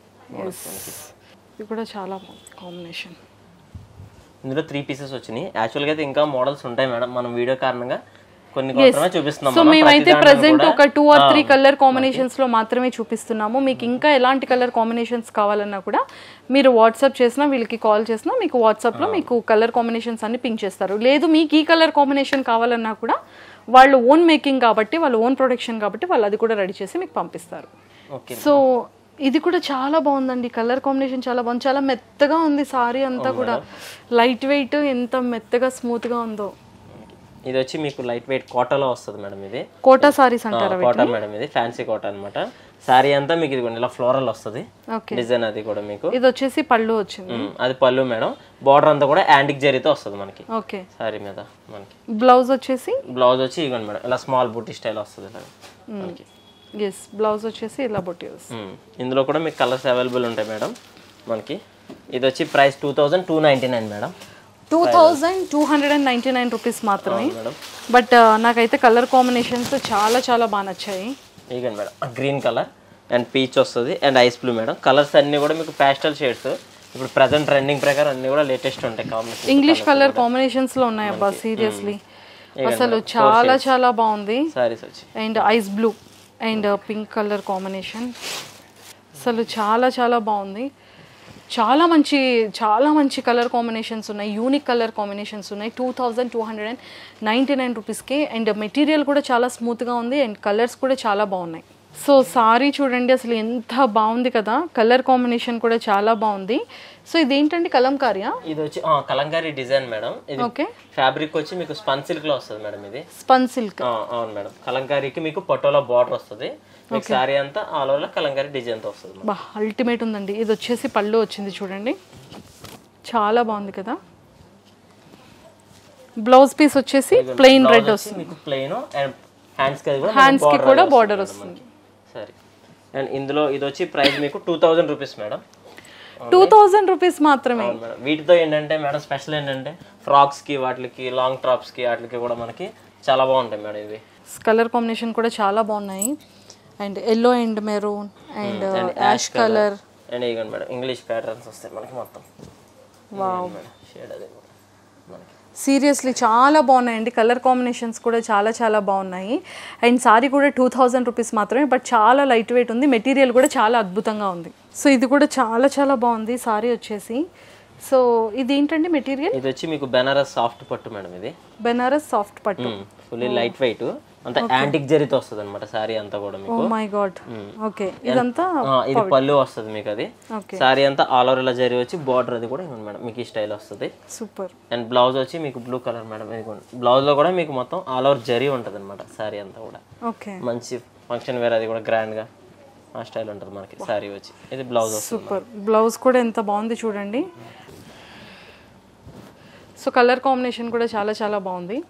ఇది కూడా చాలా బాగుంది కాంబినేషన్. ఇందులో త్రీ పీసెస్ వచ్చినాయి. యాక్చువల్గా అయితే ఇంకా మోడల్స్ ఉంటాయి మేడం, మనం వీడియో కారణంగా కొన్ని మాత్రమే చూపిస్తున్నాం. సో మేమైతే ప్రెసెంట్ ఒక two or three colour combinations లో మాత్రమే చూపిస్తున్నాము. మీకు ఇంకా ఎలాంటి కలర్ కాంబినేషన్స్ కావాలన్నా కూడా మీరు వాట్సాప్ చేసినా వీళ్ళకి కాల్ చేసినా మీకు వాట్సాప్లో మీకు కలర్ కాంబినేషన్స్ అన్ని పింక్ చేస్తారు. లేదు మీకు ఈ కలర్ కాంబినేషన్ కావాలన్నా కూడా వాళ్ళు ఓన్ మేకింగ్ కాబట్టి వాళ్ళు ఓన్ ప్రొడక్షన్ కాబట్టి వాళ్ళు అది కూడా రెడీ చేసి మీకు పంపిస్తారు. సో ఇది కూడా చాలా బాగుందండి, కలర్ కాంబినేషన్ చాలా బాగుంది, చాలా మెత్తగా ఉంది సారీ అంతా కూడా, లైట్ వెయిట్, ఎంత మెత్తగా స్మూత్ గా ఉందో. ఇది వచ్చి మీకు లైట్ వెయిట్ కోటాలో వస్తుంది మేడం. ఇది కోటా సారీస్ అంటారా? కోటా మేడం, ఇది ఫ్యాన్సీ కోటా అన్నమాట. సారీ అంతా మీకు ఇది ఇలా ఫ్లోరల్ వస్తుంది డిజైన్. అది కూడా మీకు ఇది వచ్చేసి పళ్ళు వచ్చింది, అది పళ్ళు మేడం. బార్డర్ అంతా కూడా యాంటిక్ జరీతో వస్తుంది మనకి ఓకే సారీ మీద. మనకి బ్లౌజ్ వచ్చేసి బ్లౌజ్ వచ్చి ఇవ్వండి మేడం, ఇలా స్మాల్ బూటీ స్టైల్ వస్తుంది ఇలా మనకి. ఎస్, బ్లౌజ్ వచ్చేసి ఇలా బుట్టి వస్తుంది. ఇందులో కూడా మీకు కలర్స్ అవైలబుల్ ఉంటాయి మేడం మనకి. ఇది వచ్చి price two thousand two ninety nine madam. Two thousand two hundred and ninety nine rupees మాత్రమే. బట్ నాకైతే కలర్ కాంబినేషన్స్ చాలా చాలా బాగా నచ్చాయి. ఇగండి madam, green colour and peach వస్తుంది and ice blue madam. Colours అన్ని కూడా మీకు ప్యాస్టల్ షేడ్స్. ఇప్పుడు ప్రెసెంట్ ట్రెండింగ్ ప్రకారం అన్ని కూడా లేటెస్ట్ ఉంటాయి కాంబినేషన్. ఇంగ్లీష్ కలర్ కాంబినేషన్స్ లో ఉన్నాయి అబ్బా సీరియస్లీ, అసలు చాలా చాలా బాగుంది. సారీస్ వచ్చి and ice blue and pink colour combination అసలు చాలా చాలా బాగుంది. చాలా మంచి చాలా మంచి కలర్ కాంబినేషన్స్ ఉన్నాయి, యూనిక్ కలర్ కాంబినేషన్స్ ఉన్నాయి. Two thousand two hundred and ninety nine రూపీస్కి. అండ్ మెటీరియల్ కూడా చాలా స్మూత్గా ఉంది అండ్ కలర్స్ కూడా చాలా బాగున్నాయి. సో సారీ చూడండి అసలు ఎంత బాగుంది కదా, కలర్ కాంబినేషన్ కూడా చాలా బాగుంది. సో ఇదేంటండి కలంకారియా? ఇది వచ్చి కలంకారీ డిజైన్ మేడం. ఇది ఓకే, ఫ్యాబ్రిక్ వచ్చి మీకు స్పన్ సిల్క్ లో వస్తుంది మేడం. ఇది స్పన్ సిల్క్. అవును మేడం, కలంకారీకి మీకు పటోలా బార్డర్ వస్తుంది. మీకు సారీ అంతా ఆల్ ఓవర్ కలంకారీ డిజైన్ తో వస్తుంది. బా అల్టిమేట్ ఉందండి. ఇది వచ్చేసి పళ్ళు వచ్చింది చూడండి, చాలా బాగుంది కదా. బ్లౌజ్ పీస్ వచ్చేసి ప్లెయిన్ రెడ్ వస్తుంది మీకు, ప్లెయిన్ అండ్ హ్యాండ్స్ కి కూడా హ్యాండ్స్ కి కూడా బార్డర్ వస్తుంది. సరే, అండ్ ఇందులో ఇది వచ్చి ప్రైస్ మీకు two thousand rupees madam. Two thousand rupees మాత్రమే. వీటితో ఏంటంటే మేడం స్పెషల్ ఏంటంటే ఫ్రాక్స్ కి వాటికి లాంగ్ టాప్స్ కి వాటికి కూడా మనకి చాలా బాగుంటాయి మేడం. ఇవి కలర్ కాంబినేషన్ కూడా చాలా బాగున్నాయి. And yellow and maroon and ash colour and ఇగోండి మేడం ఇంగ్లీష్ ప్యాటర్న్స్ వస్తాయి మనకి మొత్తం. వావ్, షేడ్ అది మనకి సీరియస్లీ చాలా బాగున్నాయండి. కలర్ కాంబినేషన్స్ కూడా చాలా చాలా బాగున్నాయి. అండ్ సారీ కూడా టూ థౌజండ్ రూపీస్ మాత్రమే, బట్ చాలా లైట్ వెయిట్ ఉంది, మెటీరియల్ కూడా చాలా అద్భుతంగా ఉంది. సో ఇది కూడా చాలా చాలా బాగుంది సారీ వచ్చేసి. సో ఇది ఏంటండి మెటీరియల్? ఇది వచ్చి మీకు బెనారస్ సాఫ్ట్ పట్టు మేడం. ఇది బెనారస్ సాఫ్ట్ పట్టు, ఫుల్లీ లైట్ వెయిట్, అంతా యాంటిక్ జరీతో వస్తుంది అనమాట సారీ అంతా కూడా మీకు. Oh my god, okay. ఇదంతా ఇది పళ్ళు వస్తుంది మీకు. అది సారీ అంతా ఆల్ ఓవర్ ఇలా జరీ వచ్చి బార్డర్ అది కూడా మేడం మీకు ఈ స్టైల్ వస్తుంది. సూపర్. అండ్ బ్లౌజ్ వచ్చి మీకు బ్లూ కలర్ మేడం. ఇది బ్లౌజ్ లో కూడా మీకు మొత్తం ఆల్ ఓవర్ జరీ ఉంటుంది అనమాట సారీ అంతా కూడా. ఓకే, మంచి ఫంక్షన్ వేర్, అది కూడా గ్రాండ్ గా ఆ స్టైల్ ఉంటుంది మనకి సారీ వచ్చి. ఇది బ్లౌజ్ వస్తుంది. సూపర్. బ్లౌజ్ కూడా ఎంత బాగుంది చూడండి. సో కలర్ కాంబినేషన్ కూడా చాలా చాలా బాగుంది.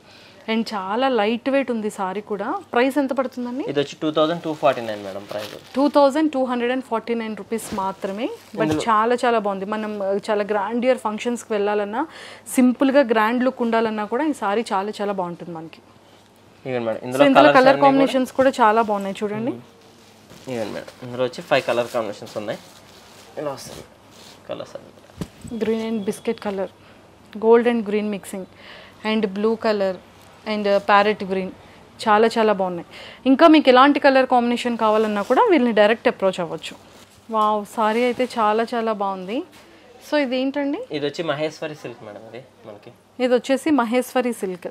అండ్ చాలా లైట్ వెయిట్ ఉంది సారీ కూడా. ప్రైస్ ఎంత పడుతుందండి? ఇది వచ్చి two thousand two forty nine madam price. Two thousand two hundred and forty nine rupees మాత్రమే. బట్ చాలా చాలా బాగుంది. మనం చాలా గ్రాండ్ ఇయర్ ఫంక్షన్స్కి వెళ్ళాలన్నా, సింపుల్గా గ్రాండ్ లుక్ ఉండాలన్నా కూడా ఈ సారీ చాలా చాలా బాగుంటుంది మనకి. ఇందులో కలర్ కాంబినేషన్స్ కూడా చాలా బాగున్నాయి చూడండి. ఇవ్వండి మేడం, ఇందులో వచ్చి ఫైవ్ కలర్ కాంబినేషన్స్ ఉన్నాయి. ఇలా వస్తుంది కలర్స్ అన్ని. Green and biscuit colour, gold and green mixing, and blue colour and parrot green, చాలా చాలా బాగున్నాయి. ఇంకా మీకు ఎలాంటి కలర్ కాంబినేషన్ కావాలన్నా కూడా వీళ్ళని డైరెక్ట్ అప్రోచ్ అవ్వచ్చు. వావ్, సారీ అయితే చాలా చాలా బాగుంది. సో ఇది ఏంటండి? ఇది వచ్చి మహేశ్వరి సిల్క్ మేడం. ఇది మనకి ఇది వచ్చేసి మహేశ్వరి సిల్క్.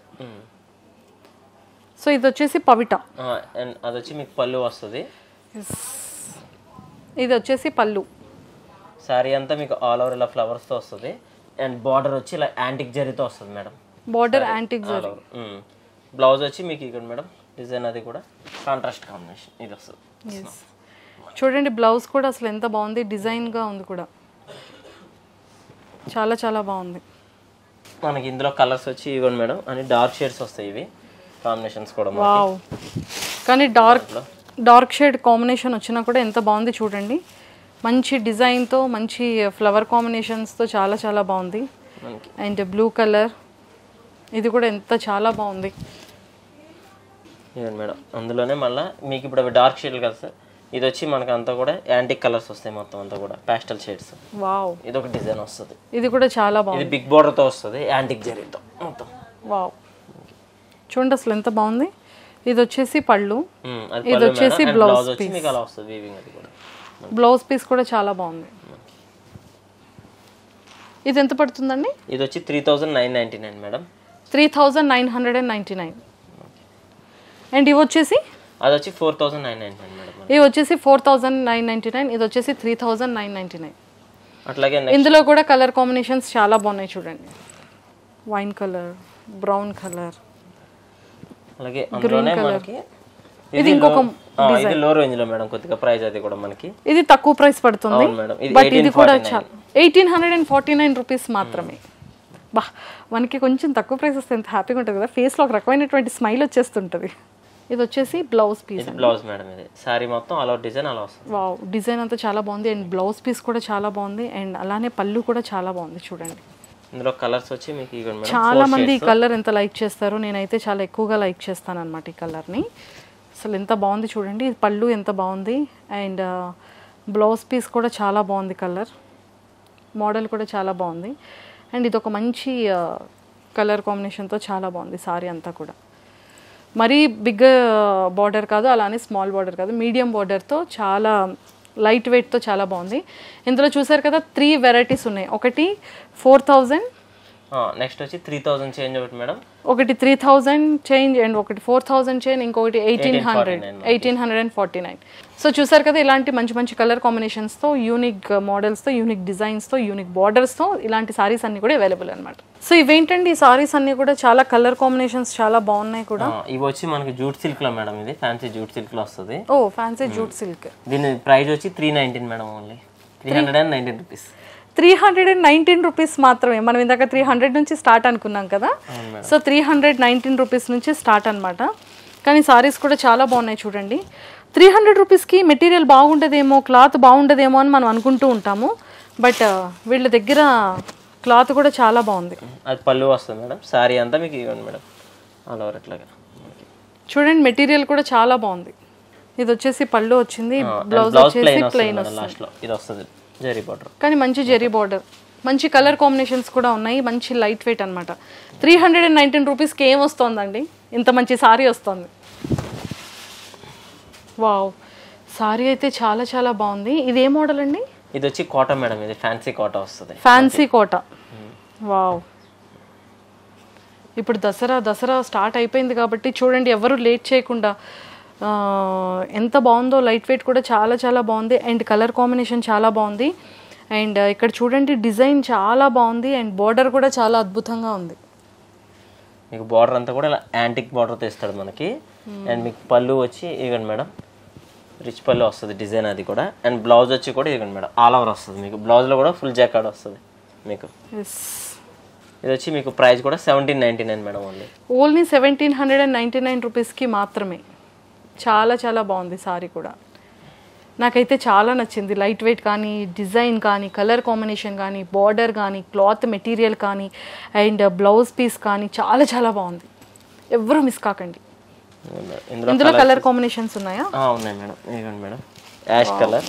సో ఇది వచ్చేసి పవిట. అండ్ అది వచ్చి మీకు పళ్ళు వస్తుంది. ఇది వచ్చేసి పళ్ళు. సారీ అంతా మీకు ఆల్ ఓవర్ ఇలా ఫ్లవర్స్తో వస్తుంది. అండ్ బార్డర్ వచ్చి ఇలా యాంటిక్ జరీతో వస్తుంది మేడం. Border antique zari. బ్లౌజ్ వచ్చి మీకు ఇక్కడ మేడం డిజైన్ అది కూడా కాంట్రాస్ట్ కాంబినేషన్ ఇది వస్తుంది. చూడండి బ్లౌజ్ కూడా అసలు ఎంత బాగుంది, డిజైన్గా ఉంది కూడా, చాలా చాలా బాగుంది. మనకి ఇందులో కలర్స్ వచ్చి ఇవ్వండి మేడం అని డార్క్ షేడ్స్ వస్తాయి. ఇవి కాంబినేషన్స్ కూడా. వావ్, కానీ డార్క్ డార్క్ షేడ్ కాంబినేషన్ వచ్చినా కూడా ఎంత బాగుంది చూడండి. మంచి డిజైన్తో, మంచి ఫ్లవర్ కాంబినేషన్స్తో చాలా చాలా బాగుంది. అండ్ బ్లూ కలర్, ఇది కూడా ఎంత చాలా బాగుంది. ఇవ్వండి మేడం, అందులోనే మళ్ళీ మీకు ఇప్పుడు అవి డార్క్ షేడ్లు కదా సార్, ఇది వచ్చి మనకు అంతా కూడా యాంటిక్ కలర్స్ వస్తాయి. మొత్తం అంతా కూడా పాస్టల్ షేడ్స్. వావ్, ఇది ఒక డిజైన్ వస్తుంది. ఇది కూడా చాలా బాగుంది. ఇది బిగ్ బోర్డర్తో వస్తుంది, యాంటిక్ జరీతో మొత్తం. వావ్, చూడండి అసలు ఎంత బాగుంది. ఇది వచ్చేసి పళ్ళు, ఇది వచ్చేసి బ్లౌజ్ పీస్. మీకు అలా వస్తుంది వీవింగ్. అది కూడా బ్లౌజ్ పీస్ కూడా చాలా బాగుంది. ఇది ఎంత పడుతుందండి? ఇది వచ్చి three thousand nine ninety nine madam. Three thousand nine hundred and ninety nine. And ఇవి వచ్చేసి అది వచ్చి four thousand nine ninety nine madam. ఇవి వచ్చేసి four thousand nine ninety nine. ఇది వచ్చేసి three thousand nine ninety nine. అట్లాగే ఇందులో కూడా కలర్ కాంబినేషన్స్ చాలా బాగున్నాయి చూడండి. వైన్ కలర్, బ్రౌన్ కలర్, అలాగే అందులోనే మనకి ఇది ఇంకొక ఇది లో రేంజ్ లో మేడం, కొద్దిగా ప్రైస్ అది కూడా మనకి ఇది తక్కువ ప్రైస్ పడుతుంది. బట్ ఇది కూడా చాలా eighteen hundred and forty nine rupees మాత్రమే. బా, మనకి కొంచెం తక్కువ ప్రైస్ వస్తే ఎంత హ్యాపీగా ఉంటుంది కదా, ఫేస్లో ఒక రకమైనటువంటి స్మైల్ వచ్చేస్తుంటుంది. ఇది వచ్చేసి బ్లౌజ్ పీస్. బ్లౌజ్ మేడం, ఇది సారీ మొత్తం అలా డిజైన్ అలా వస్తుంది. వావ్, డిజైన్ అంతా చాలా బాగుంది. అండ్ బ్లౌజ్ పీస్ కూడా చాలా బాగుంది. అండ్ అలానే పళ్ళు కూడా చాలా బాగుంది చూడండి. ఇందులో కలర్స్ వచ్చి మీకు చాలా మంది ఈ కలర్ ఎంత లైక్ చేస్తారు, నేనైతే చాలా ఎక్కువగా లైక్ చేస్తాను అనమాట ఈ కలర్ని. అసలు ఎంత బాగుంది చూడండి. ఇది పళ్ళు ఎంత బాగుంది. అండ్ బ్లౌజ్ పీస్ కూడా చాలా బాగుంది. కలర్ మోడల్ కూడా చాలా బాగుంది. అండ్ ఇది ఒక మంచి కలర్ కాంబినేషన్తో చాలా బాగుంది సారీ అంతా కూడా. మరీ బిగ్ బార్డర్ కాదు, అలానే స్మాల్ బార్డర్ కాదు, మీడియం బార్డర్తో చాలా లైట్ వెయిట్తో చాలా బాగుంది. ఇందులో చూసారు కదా త్రీ వెరైటీస్ ఉన్నాయి. ఒకటి ఫోర్ థౌజండ్, నెక్స్ట్ వచ్చి త్రీ థౌజండ్ చేంజ్ ఒకటి మేడం, ఒకటి త్రీ థౌజండ్ చేంజ్, అండ్ ఒకటి ఫోర్ థౌజండ్ చేంజ్, ఇంకొకటి eighteen hundred eighteen hundred and forty nine. So చూసారు కదా ఇలాంటి మంచి మంచి కలర్ కాంబినేషన్స్తో, యూనిక్ మోడల్స్తో, యూనిక్ డిజైన్స్తో, యూనిక్ బార్డర్స్తో ఇలాంటి సారీస్ అన్ని కూడా అవైలబుల్ అనమాట. సో ఇవేంటండి ఈ సారీస్ అన్ని కూడా చాలా కలర్ కాంబినేషన్స్ చాలా బాగున్నాయి కూడా. ఇవి వచ్చి మనకి జూట్ సిల్క్ లో మేడం, ఇది ఫ్యాన్సీ జూట్ సిల్క్ లో వస్తుంది. Oh, fancy jute silk. దీని ప్రైస్ వచ్చి three nineteen madam, only three hundred and nineteen rupees. Three hundred and nineteen rupees మాత్రమే. మనం ఇందాక త్రీ హండ్రెడ్ నుంచి స్టార్ట్ అనుకున్నాం కదా, so three hundred nineteen rupees నుంచి స్టార్ట్ అనమాట. కానీ సారీస్ కూడా చాలా బాగున్నాయి చూడండి. త్రీ హండ్రెడ్ రూపీస్కి మెటీరియల్ బాగుంటుందేమో, క్లాత్ బాగుంటుందేమో అని మనం అనుకుంటూ ఉంటాము. బట్ వీళ్ళ దగ్గర క్లాత్ కూడా చాలా బాగుంది. అది పళ్ళు వస్తుంది మేడం, సారీ అంతా మీకు ఇవ్వండి మేడం ఆల్ ఓవర్ ఇట్లాగా. చూడండి మెటీరియల్ కూడా చాలా బాగుంది. ఇది వచ్చేసి పళ్ళు వచ్చింది, బ్లౌజ్ వచ్చేసి ప్లెయిన్ వస్తుంది. ఇది వస్తుంది జరీ బార్డర్, కానీ మంచి జరీ బార్డర్, మంచి కలర్ కాంబినేషన్స్ కూడా ఉన్నాయి, మంచి లైట్ వెయిట్ అనమాట. త్రీ హండ్రెడ్ అండ్ నైన్టీన్ రూపీస్కి ఏం వస్తుందండి, ఇంత మంచి సారీ వస్తుంది. వావ్, సారీ అయితే చాలా చాలా బాగుంది. ఇది ఏ మోడల్ అండి? ఇది వచ్చి కోట మేడం, ఇది ఫ్యాన్సీ కోట వస్తుంది. ఫ్యాన్సీ కోట. వావ్, ఇప్పుడు దసరా దసరా స్టార్ట్ అయిపోయింది కాబట్టి చూడండి ఎవరు లేట్ చేయకుండా ఎంత బాగుందో. లైట్ వెయిట్ కూడా చాలా చాలా బాగుంది. అండ్ కలర్ కాంబినేషన్ చాలా బాగుంది. అండ్ ఇక్కడ చూడండి డిజైన్ చాలా బాగుంది. అండ్ బార్డర్ కూడా చాలా అద్భుతంగా ఉంది. మీకు బార్డర్ అంతా కూడా ఇలా యాంటిక్ బార్డర్తో ఇస్తాడు మనకి. అండ్ మీకు పళ్ళు వచ్చి ఇవ్వండి మేడం, రిచ్ పళ్ళు వస్తుంది డిజైన్ అది కూడా. అండ్ బ్లౌజ్ వచ్చి కూడా ఇవ్వండి మేడం ఆల్ ఓవర్ వస్తుంది. మీకు బ్లౌజ్లో కూడా ఫుల్ జాకార్డ్ వస్తుంది మీకు. ఇది వచ్చి మీకు ప్రైస్ కూడా seventeen ninety nine madam only only seventeen hundred and ninety nine రూపీస్కి మాత్రమే. చాలా చాలా బాగుంది సారీ కూడా. నాకైతే చాలా నచ్చింది. లైట్ వెయిట్ కానీ, డిజైన్ కానీ, కలర్ కాంబినేషన్ కానీ, బార్డర్ కానీ, క్లాత్ మెటీరియల్ కానీ, అండ్ బ్లౌజ్ పీస్ కానీ చాలా చాలా బాగుంది. ఎవరు మిస్ కాకండి. ఇందులో కలర్ కాంబినేషన్స్ ఉన్నాయా? ఉన్నాయి మేడం. ఇదిగోండి madam, ash colour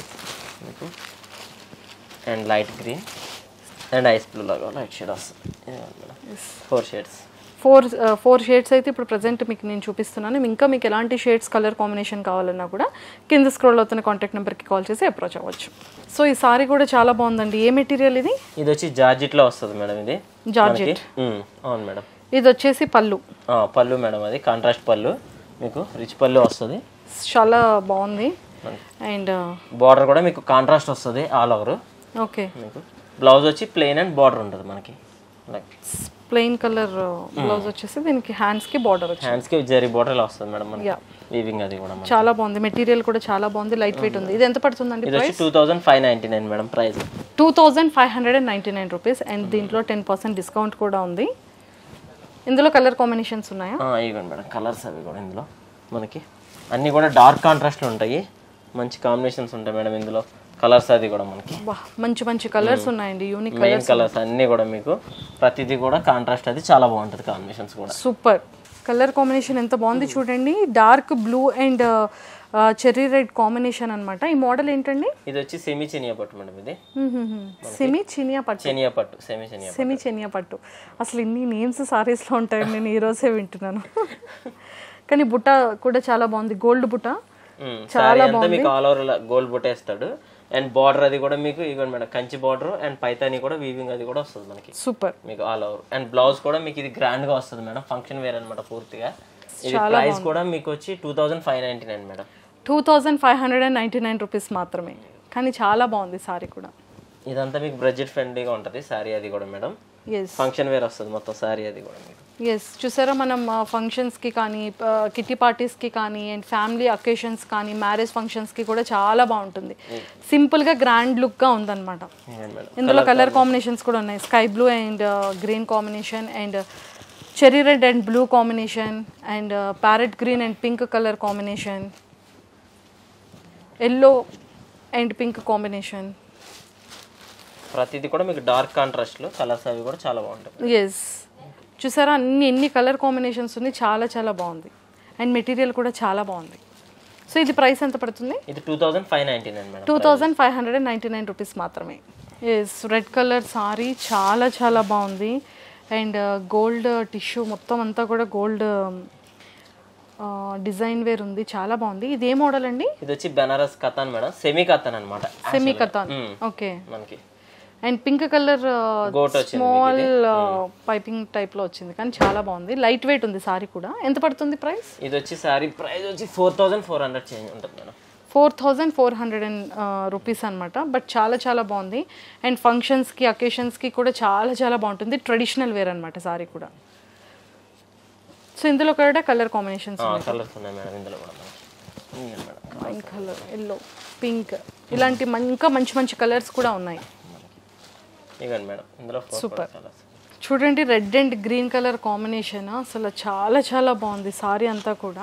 and light green and ice blue లాగా లైట్ షేడ్ వస్తుంది. Four shades four four shades అయితే ఇప్పుడు ప్రజెంట్ మీకు నేను చూపిస్తున్నాను. ఇంకా మీకు ఎలాంటి షేడ్స్ కలర్ కాంబినేషన్ కావాలన్నా కూడా కింద స్క్రోల్ అవుతున్న కాంటాక్ట్ నెంబర్కి కాల్ చేసి అప్రోచ్ అవ్వచ్చు. సో ఈ సారీ కూడా చాలా బాగుందండి. ఏ మెటీరియల్ ఇది? ఇది వచ్చి జార్జెట్లో వస్తుంది మేడం. ఇది జార్జెట్. అవును మేడం. ఇది వచ్చేసి పళ్ళు. పళ్ళు మేడం, అది కాంట్రాస్ట్ పళ్ళు, మీకు రిచ్ పళ్ళు వస్తుంది. చాలా బాగుంది. అండ్ బార్డర్ కూడా మీకు కాంట్రాస్ట్ వస్తుంది ఆల్ ఓవర్. ఓకే. మీకు బ్లౌజ్ వచ్చి ప్లెయిన్ అండ్ బార్డర్ ఉంటుంది మనకి. ప్లెయిన్ కలర్ బ్లౌజ్ వచ్చేసి దీనికి హ్యాండ్స్ కి బార్డర్ వచ్చింది. హ్యాండ్స్ కి జరీ బార్డర్ వస్తుంది మేడం మనకి. వీవింగ్ అది కూడా చాలా బాగుంది. మెటీరియల్ కూడా చాలా బాగుంది. లైట్ వెయిట్ ఉంది. ఇది ఎంత పడుతుందండి? ఇది వచ్చి two thousand five ninety nine madam price. Two thousand five hundred and ninety nine rupees. And దీంట్లో టెన్ పర్సెంట్ డిస్కౌంట్ కూడా ఉంది. ఇందులో కలర్ కాంబినేషన్స్ ఉన్నాయా? ఇవ్వండి మేడం, కలర్స్ అవి కూడా ఇందులో మనకి అన్నీ కూడా డార్క్ కాంట్రాస్ట్లో ఉంటాయి. మంచి కాంబినేషన్స్ ఉంటాయి మేడం ఇందులో. కలర్స్ అది కూడా మనకి మంచి మంచి కలర్స్ ఉన్నాయండి. యూనిక్ మెయిన్ కలర్స్ అన్నీ కూడా మీకు ప్రతిదీ కూడా కాంట్రాస్ట్ అది చాలా బాగుంటుంది. కాంబినేషన్స్ కూడా సూపర్. కలర్ కాంబినేషన్ ఎంత బాగుంది చూడండి. Dark blue and cherry red combination అన్నమాట. ఈ మోడల్ ఏంటండి? ఇది వచ్చి సెమీ చినియా పట్టు మేడం. ఇది సెమీ చినియా పట్టు. చినియా పట్టు, సెమీ చినియా సెమీ చినియా పట్టు. అసలు ఇన్ని నేమ్స్ సారీస్లో ఉంటాయని నేను ఈ రోజే వింటున్నాను. కానీ బుట్ట కూడా చాలా బాగుంది. గోల్డ్ బుట్ట చాలా బాగుంది. మీకు ఆల్ ఓవర్ గోల్డ్ బుట్ట వేస్తాడు. అండ్ బార్డర్ అది కూడా మీకు ఇవ్వండి madam, Kanchi border and Paithani కూడా వీవింగ్ అది కూడా వస్తుంది మనకి. సూపర్. మీకు ఆల్ ఓవర్. అండ్ బ్లౌజ్ కూడా మీకు ఇది గ్రాండ్ గా వస్తుంది మేడం, ఫంక్షన్ వేర్ అనమాట పూర్తిగా. ఇది ప్రైస్ కూడా మీకు వచ్చి two thousand five ninety nine madam. Two thousand five hundred and ninety nine rupees మాత్రమే. కానీ చాలా బాగుంది సారీ కూడా. ఇదంతా మీకు బడ్జెట్ ఫ్రెండ్లీగా ఉంటుంది సారీ అది కూడా మేడం. ఫంక్షన్ వేర్ వస్తుంది మొత్తం సారీ అది కూడా మీకు. ఎస్, చూసారా మనం ఫంక్షన్స్కి కానీ, కిట్టి పార్టీస్కి కానీ, అండ్ ఫ్యామిలీ అకేషన్స్ కానీ, మ్యారేజ్ ఫంక్షన్స్కి కూడా చాలా బాగుంటుంది. సింపుల్గా గ్రాండ్ లుక్గా ఉందన్నమాట. ఇందులో కలర్ కాంబినేషన్స్ కూడా ఉన్నాయి. Sky blue and green combination, and cherry red and blue combination, and parrot green and pink colour combination, yellow and pink combination. ప్రతిదీ కూడా మీకు డార్క్ కాంట్రాస్ట్లో కలర్స్ అవి కూడా చాలా బాగుంటాయి. ఎస్, చూసారా అన్ని ఎన్ని కలర్ కాంబినేషన్స్ ఉన్నాయి. చాలా చాలా బాగుంది. అండ్ మెటీరియల్ కూడా చాలా బాగుంది. సో ఇది ప్రైస్ ఎంత పడుతుంది? ఇది two thousand five ninety nine madam. Two thousand five hundred and ninety nine rupees మాత్రమే. ఎస్, రెడ్ కలర్ సారీ చాలా చాలా బాగుంది. అండ్ గోల్డ్ టిష్యూ మొత్తం అంతా కూడా గోల్డ్ డిజైన్ వేర్ ఉంది. చాలా బాగుంది. ఇది ఏ మోడల్ అండి? ఇది వచ్చి బెనారస్ కథాన్ మేడం, సెమీ కథాన్ అనమాట. సెమీ కథాన్. ఓకే. మనకి and pink colour small piping type లో వచ్చింది, కానీ చాలా బాగుంది. లైట్ వెయిట్ ఉంది సారీ కూడా. ఎంత పడుతుంది ప్రైస్? ఇది వచ్చి సారీ ప్రైస్ వచ్చి four thousand four hundred change ఉంటుంది madam. Four thousand four hundred and rupees అనమాట. బట్ చాలా చాలా బాగుంది. అండ్ ఫంక్షన్స్కి అకేషన్స్కి కూడా చాలా చాలా బాగుంటుంది. ట్రెడిషనల్ వేర్ అనమాట సారీ కూడా. సో ఇందులో కూడా కలర్ కాంబినేషన్స్ కలర్స్ ఉన్నాయి మేడం. ఇందులో కూడా వైన్ కలర్, ఎల్లో, పింక్, ఇలాంటి ఇంకా మంచి మంచి కలర్స్ కూడా ఉన్నాయి. సూపర్. చూడండి red and green colour combination అసలు చాలా చాలా బాగుంది సారీ అంతా కూడా.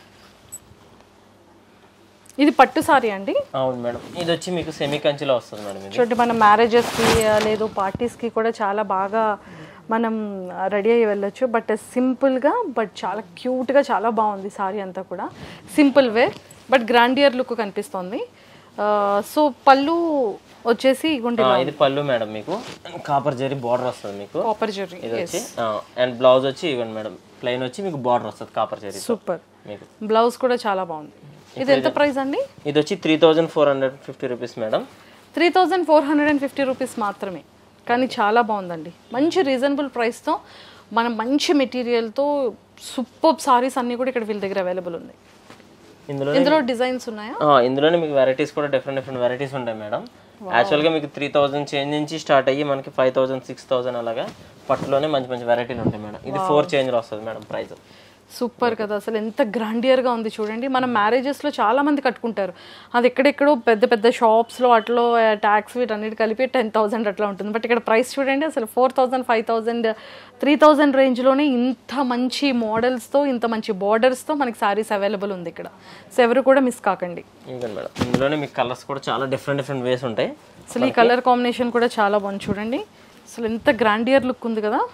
ఇది పట్టు సారీ అండి? అవును మేడం. ఇది వచ్చి మీకు సెమీ కంచిలో వస్తుంది మేడం. చూడండి మన మ్యారేజెస్కి లేదు పార్టీస్కి కూడా చాలా బాగా మనం రెడీ అయ్యి వెళ్ళొచ్చు. బట్ సింపుల్గా బట్ చాలా క్యూట్గా చాలా బాగుంది సారీ అంతా కూడా. Simple wear but grandeur look కనిపిస్తుంది. సో పళ్ళు వచ్చేసి ఇది పళ్ళు మేడం, మీకు కాపర్ జరీ బార్డర్ వస్తుంది. మీకు కాపర్ జరీ ఇది వచ్చి అండ్ బ్లౌజ్ వచ్చి ఇవ్వండి మేడం, ప్లెయిన్ వచ్చి మీకు బార్డర్ వస్తుంది కాపర్ జరీ. సూపర్. మీకు బ్లౌజ్ కూడా చాలా బాగుంది. ఇది ఎంత ప్రైస్ అండి? ఇది వచ్చి three thousand four hundred fifty rupees madam. Three thousand four hundred and fifty rupees మాత్రమే. కానీ చాలా బాగుందండి. మంచి రీజనబుల్ ప్రైస్తో మనం మంచి మెటీరియల్తో సూపర్ సారీస్ అన్నీ కూడా ఇక్కడ వీళ్ళ దగ్గర అవైలబుల్ ఉన్నాయి. ఇందులో ఇందులో డిజైన్స్ ఉన్నాయా? ఇందులోనే మీకు వెరైటీస్ కూడా డిఫరెంట్ డిఫరెంట్ వెరైటీస్ ఉంటాయి మేడం. యాక్చువల్గా మీకు త్రీ థౌసండ్ చేంజ్ నుంచి స్టార్ట్ అయ్యి మనకి ఫైవ్ థౌసండ్ సిక్స్ థౌసండ్ అలాగా పట్టులోనే మంచి మంచి వెరైటీలు ఉంటాయి మేడం. ఇది ఫోర్ చేంజ్లో వస్తుంది మేడం ప్రైస్. సూపర్ కదా, అసలు ఎంత గ్రాండియర్గా ఉంది చూడండి. మనం మ్యారేజెస్లో చాలా మంది కట్టుకుంటారు, అది ఎక్కడెక్కడో పెద్ద పెద్ద షాప్స్లో అట్లో ట్యాక్స్ వీటన్నిటి కలిపి టెన్ థౌసండ్ అట్లా ఉంటుంది. బట్ ఇక్కడ ప్రైస్ చూడండి అసలు four thousand five thousand three thousand రేంజ్లోనే ఇంత మంచి మోడల్స్తో ఇంత మంచి బార్డర్స్తో మనకి శారీస్ అవైలబుల్ ఉంది ఇక్కడ. సో ఎవరు కూడా మిస్ కాకండి. మేడం ఇందులోనే మీకు కలర్స్ కూడా చాలా డిఫరెంట్ డిఫరెంట్ వేస్ ఉంటాయి. అసలు ఈ కలర్ కాంబినేషన్ కూడా చాలా బాగుంది చూడండి, అసలు ఎంత గ్రాండియర్ లుక్ ఉంది కదా,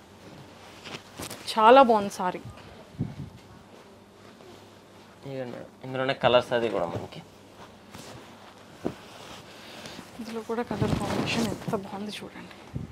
చాలా బాగుంది సారీ. ఇందులోనే కలర్స్ అది కూడా మనకి ఇందులో కూడా కలర్ కాంబినేషన్ ఎంత బాగుంది చూడండి.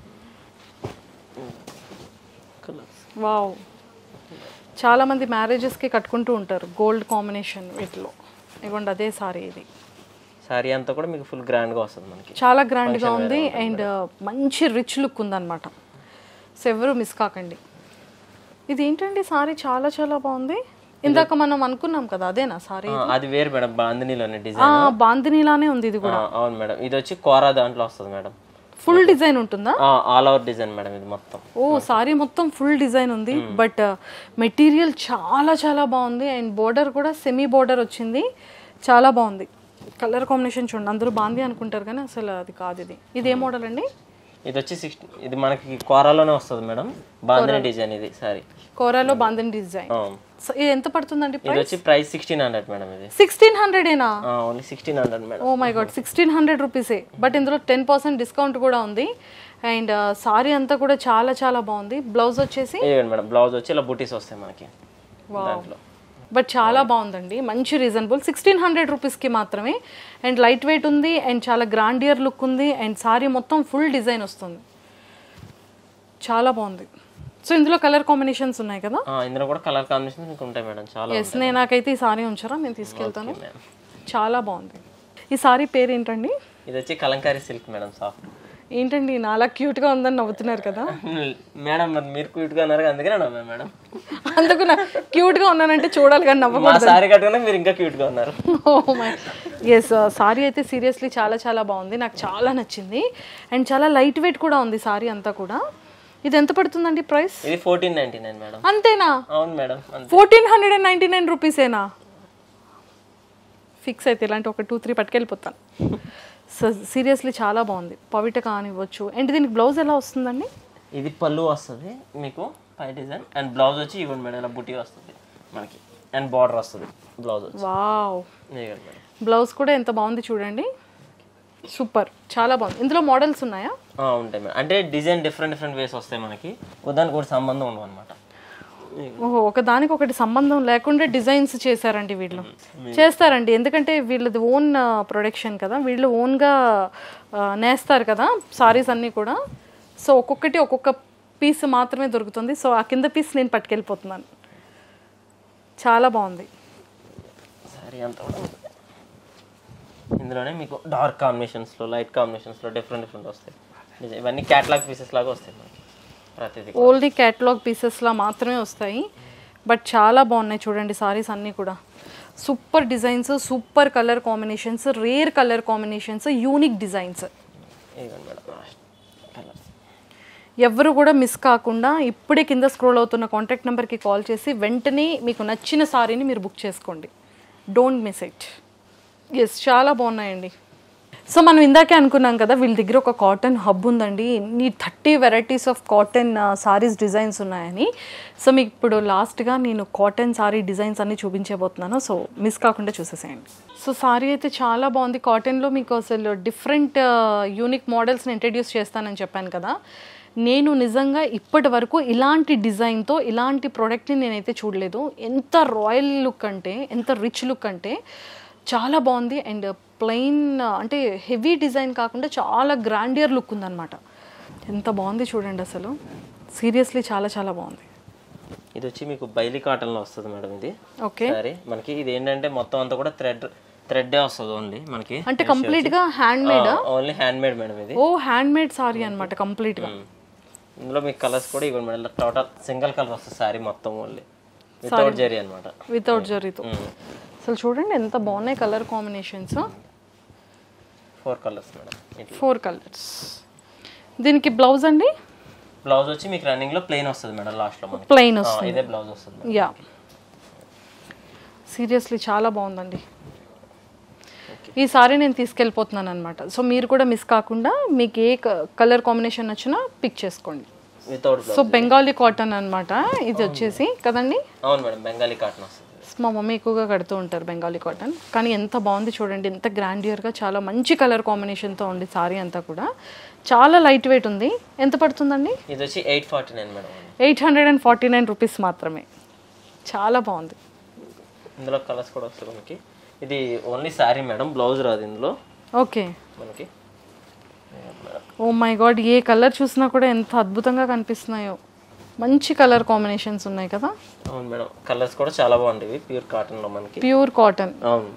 వావ్, చాలా మంది మ్యారేజెస్కి కట్టుకుంటూ ఉంటారు గోల్డ్ కాంబినేషన్ వీటిలో. ఇవ్వండి అదే సారీ, ఇది సారీ అంతా కూడా మీకు ఫుల్ గ్రాండ్గా వస్తుంది మనకి, చాలా గ్రాండ్గా ఉంది అండ్ మంచి రిచ్ లుక్ ఉందన్నమాట. సో ఎవరు మిస్ కాకండి. ఇది ఏంటండి సారీ చాలా చాలా బాగుంది. ఇందాక మనం అనుకున్నాం కదా అదేనా సారీ? అది వేరు మేడం, బాందినీలోనే డిజైన్, బాందినీలానే ఉంది ఇది కూడా. అవును మేడం, ఇది వచ్చి కోరా దాంట్లో వస్తుంది మేడం. ఫుల్ డిజైన్ ఉంటుందా? ఆల్ ఓవర్ డిజైన్ మేడం ఇది మొత్తం. ఓ సారీ మొత్తం ఫుల్ డిజైన్ ఉంది, బట్ మెటీరియల్ చాలా చాలా బాగుంది అండ్ బోర్డర్ కూడా సెమీ బోర్డర్ వచ్చింది, చాలా బాగుంది. కలర్ కాంబినేషన్ చూడండి, అందరూ బాంది అనుకుంటారు కానీ అసలు అది కాదు. ఇది ఇది ఏ మోడల్ అండి? ఇది వచ్చి సిక్స్టీ, ఇది మనకి కోరాలోనే వస్తుంది మేడం, బాందిని డిజైన్. ఇది సారీ కోరాలో బాందిని డిజైన్. ఇది ఎంత పడుతుందండి? ఇది వచ్చి ప్రైస్ సిక్స్టీన్ హండ్రెడ్ మేడం. ఇది సిక్స్టీన్ హండ్రెడ్ ఏనా? Only sixteen hundred madam. Oh my god, sixteen hundred రూపీసే. బట్ ఇందులో టెన్ పర్సెంట్ డిస్కౌంట్ కూడా ఉంది అండ్ సారీ అంతా కూడా చాలా చాలా బాగుంది. బ్లౌజ్ వచ్చేసి మేడం, బ్లౌజ్ వచ్చి ఇలా బూటీస్ వస్తాయి మనకి దాంట్లో. బట్ చాలా బాగుందండి, మంచి రీజనబుల్, సిక్స్టీన్ హండ్రెడ్ రూపీస్కి మాత్రమే. అండ్ లైట్ వెయిట్ ఉంది అండ్ చాలా గ్రాండియర్ లుక్ ఉంది అండ్ సారీ మొత్తం ఫుల్ డిజైన్ వస్తుంది, చాలా బాగుంది. సో ఇందులో కలర్ కాంబినేషన్స్ ఉన్నాయి కదా? ఇందులో కూడా కలర్ కాంబినేషన్స్ ఉంటాయి మేడం, చాలా. ఎస్, నేను నాకైతే ఈ సారీ ఉంచారా, నేను తీసుకెళ్తాను. చాలా బాగుంది. ఈ సారీ పేరు ఏంటండి? ఇది వచ్చి కలంకారీ సిల్క్ మేడం, సాఫ్ట్. ఏంటండి నాలా క్యూట్గా ఉందని నవ్వుతున్నారు కదా మేడం? మరి మీరు క్యూట్గా ఉన్నారు అందుకనే నవ్వా మేడం. అందుకు క్యూట్గా ఉన్నానంటే చూడాలి కానీ నవ్వకూడదు. సారీ కట్టుకున్నా మీరు ఇంకా క్యూట్గా ఉన్నారు. ఓ మై, ఎస్, సారీ అయితే సీరియస్లీ చాలా చాలా బాగుంది, నాకు చాలా నచ్చింది అండ్ చాలా లైట్ వెయిట్ కూడా ఉంది సారీ అంతా కూడా. ఇది ఎంత పడుతుందండి ప్రైస్? ఇది ఫోర్టీన్ నైన్టీ నైన్ మేడం. అంతేనా? అవును మేడం, fourteen hundred and ninety nine రూపీసేనా? ఫిక్స్ అయితే ఇలాంటి ఒక టూ త్రీ పట్టుకెళ్ళిపోతాను. సో సీరియస్లీ చాలా బాగుంది, పవిట కానివ్వచ్చు. అండ్ దీనికి బ్లౌజ్ ఎలా వస్తుందండి? ఇది పళ్ళు వస్తుంది మీకు పై డిజైన్ అండ్ బ్లౌజ్ వచ్చి ఇవ్వండి మేడం, ఇలా బుట్టి వస్తుంది మనకి అండ్ బార్డర్ వస్తుంది బ్లౌజ్ వచ్చి. వావ్, బ్లౌజ్ కూడా ఎంత బాగుంది చూడండి, సూపర్, చాలా బాగుంది. ఇందులో మోడల్స్ ఉన్నాయా? ఉంటాయి మేడం, అంటే డిజైన్ డిఫరెంట్ డిఫరెంట్ వేస్ వస్తాయి మనకి, దానికి కూడా సంబంధం ఉండవు అనమాట. ఓహో, ఒక దానికి ఒకటి సంబంధం లేకుండా డిజైన్స్ చేశారండి వీళ్ళు. చేస్తారండి, ఎందుకంటే వీళ్ళది ఓన్ ప్రొడక్షన్ కదా, వీళ్ళు ఓన్గా నేస్తారు కదా సారీస్ అన్నీ కూడా. సో ఒక్కొక్కటి ఒక్కొక్క పీస్ మాత్రమే దొరుకుతుంది. సో ఆ కింద పీస్ నేను పట్టుకెళ్ళిపోతున్నాను, చాలా బాగుంది సారీ అంతా కూడా. ఇందులోనే మీకు డార్క్ కాంబినేషన్స్లో లైట్ కాంబినేషన్స్లో డిఫరెంట్ డిఫరెంట్ వస్తాయి. ఇవన్నీ క్యాటలాగ్ పీసెస్ లాగా వస్తాయి మనకి, ప్రతిదీ ఓన్లీ క్యాటలాగ్ పీసెస్లా మాత్రమే వస్తాయి. బట్ చాలా బాగున్నాయి చూడండి సారీస్ అన్నీ కూడా, super designs, super colour combinations, rare colour combinations, unique designs. ఎవరు కూడా మిస్ కాకుండా ఇప్పుడే కింద స్క్రోల్ అవుతున్న కాంటాక్ట్ నెంబర్కి కాల్ చేసి వెంటనే మీకు నచ్చిన సారీని మీరు బుక్ చేసుకోండి, డోంట్ మిస్ ఇట్. ఎస్, చాలా బాగున్నాయండి. సో మనం ఇందాకే అనుకున్నాం కదా వీళ్ళ దగ్గర ఒక కాటన్ హబ్ ఉందండి, ఎన్ని thirty varieties of cotton saris designs ఉన్నాయని. సో మీకు ఇప్పుడు లాస్ట్గా నేను కాటన్ సారీ డిజైన్స్ అన్ని చూపించబోతున్నాను, సో మిస్ కాకుండా చూసేసేయండి. సో సారీ అయితే చాలా బాగుంది, కాటన్లో మీకు అసలు డిఫరెంట్ యూనిక్ మోడల్స్ని ఇంట్రడ్యూస్ చేస్తానని చెప్పాను కదా. నేను నిజంగా ఇప్పటి వరకు ఇలాంటి డిజైన్తో ఇలాంటి ప్రోడక్ట్ని నేనైతే చూడలేదు. ఎంత రాయల్ లుక్ అంటే, ఎంత రిచ్ లుక్ అంటే చాలా బాగుంది. అండ్ ప్లెయిన్ అంటే హెవీ డిజైన్ కాకుండా చాలా గ్రాండియర్ లుక్ ఉందన్నమాట. ఎంత బాగుంది చూడండి అసలు, సీరియస్లీ చాలా చాలా బాగుంది. ఇది వచ్చి మీకు బైలీ కాటన్లో వస్తుంది మేడం. ఇది ఓకే, సరే మనకి ఇది ఏంటంటే మొత్తం అంతా కూడా థ్రెడ్ థ్రెడ్డే వస్తుంది ఓన్లీ మనకి, అంటే కంప్లీట్గా hand made. Only hand made madam ఇది. ఓ హ్యాండ్ మేడ్ సారీ అనమాట కంప్లీట్గా. ఇందులో మీకు కలర్స్ కూడా ఇవ్వండి మేడం, టోటల్ సింగిల్ కలర్ వస్తుంది సారీ మొత్తం, ఓన్లీ వితౌట్ జరీ అనమాట, వితౌట్ జరీతో. అసలు చూడండి ఎంత బాగున్నాయి colour combinations, four colours madam, four colours. దీనికి బ్లౌజ్ అండి? బ్లౌజ్ వచ్చి మీకు రన్నింగ్ లో ప్లెయిన్ వస్తుంది మేడం, లాస్ట్ లో మనకి ప్లెయిన్ వస్తుంది, ఇదే బ్లౌజ్ వస్తుంది. యా సీరియస్లీ చాలా బాగుందండి. ఈ సారీ నేను తీసుకెళ్ళిపోతున్నాను అనమాట. సో మీరు కూడా మిస్ కాకుండా మీకు ఏ కలర్ కాంబినేషన్ నచ్చినా పిక్ చేసుకోండి. సో బెంగాలీ కాటన్ అనమాట ఇది వచ్చేసి కదండి. అవును మేడం, బెంగాలీ కాటన్ వస్తుంది. మా మమ్మీ ఎక్కువగా కడుతూ ఉంటారు బెంగాలీ కాటన్. కానీ ఎంత బాగుంది చూడండి, ఎంత గ్రాండియర్గా, చాలా మంచి కలర్ కాంబినేషన్తో ఉంది సారీ అంతా కూడా. చాలా లైట్ వెయిట్ ఉంది. ఎంత పడుతుందండి? ఇది వచ్చి eight forty nine madam. Eight hundred and forty nine rupees మాత్రమే. చాలా బాగుంది. ఇందులో కలర్స్ కూడా వస్తుంది మనకి. ఇది ఓన్లీ శారీ మేడం, బ్లౌజ్ రాదు ఇందులో. ఓకే మనకి ఓ మై గాడ్, ఏ కలర్ చూసినా కూడా ఎంత అద్భుతంగా కనిపిస్తున్నాయో. మంచి కలర్ కాంబినేషన్స్ ఉన్నాయి కదా. అవును మేడం, కలర్స్ కూడా చాలా బాగుంటాయి. ప్యూర్ కాటన్ లో మనకి. Pure cotton. అవును,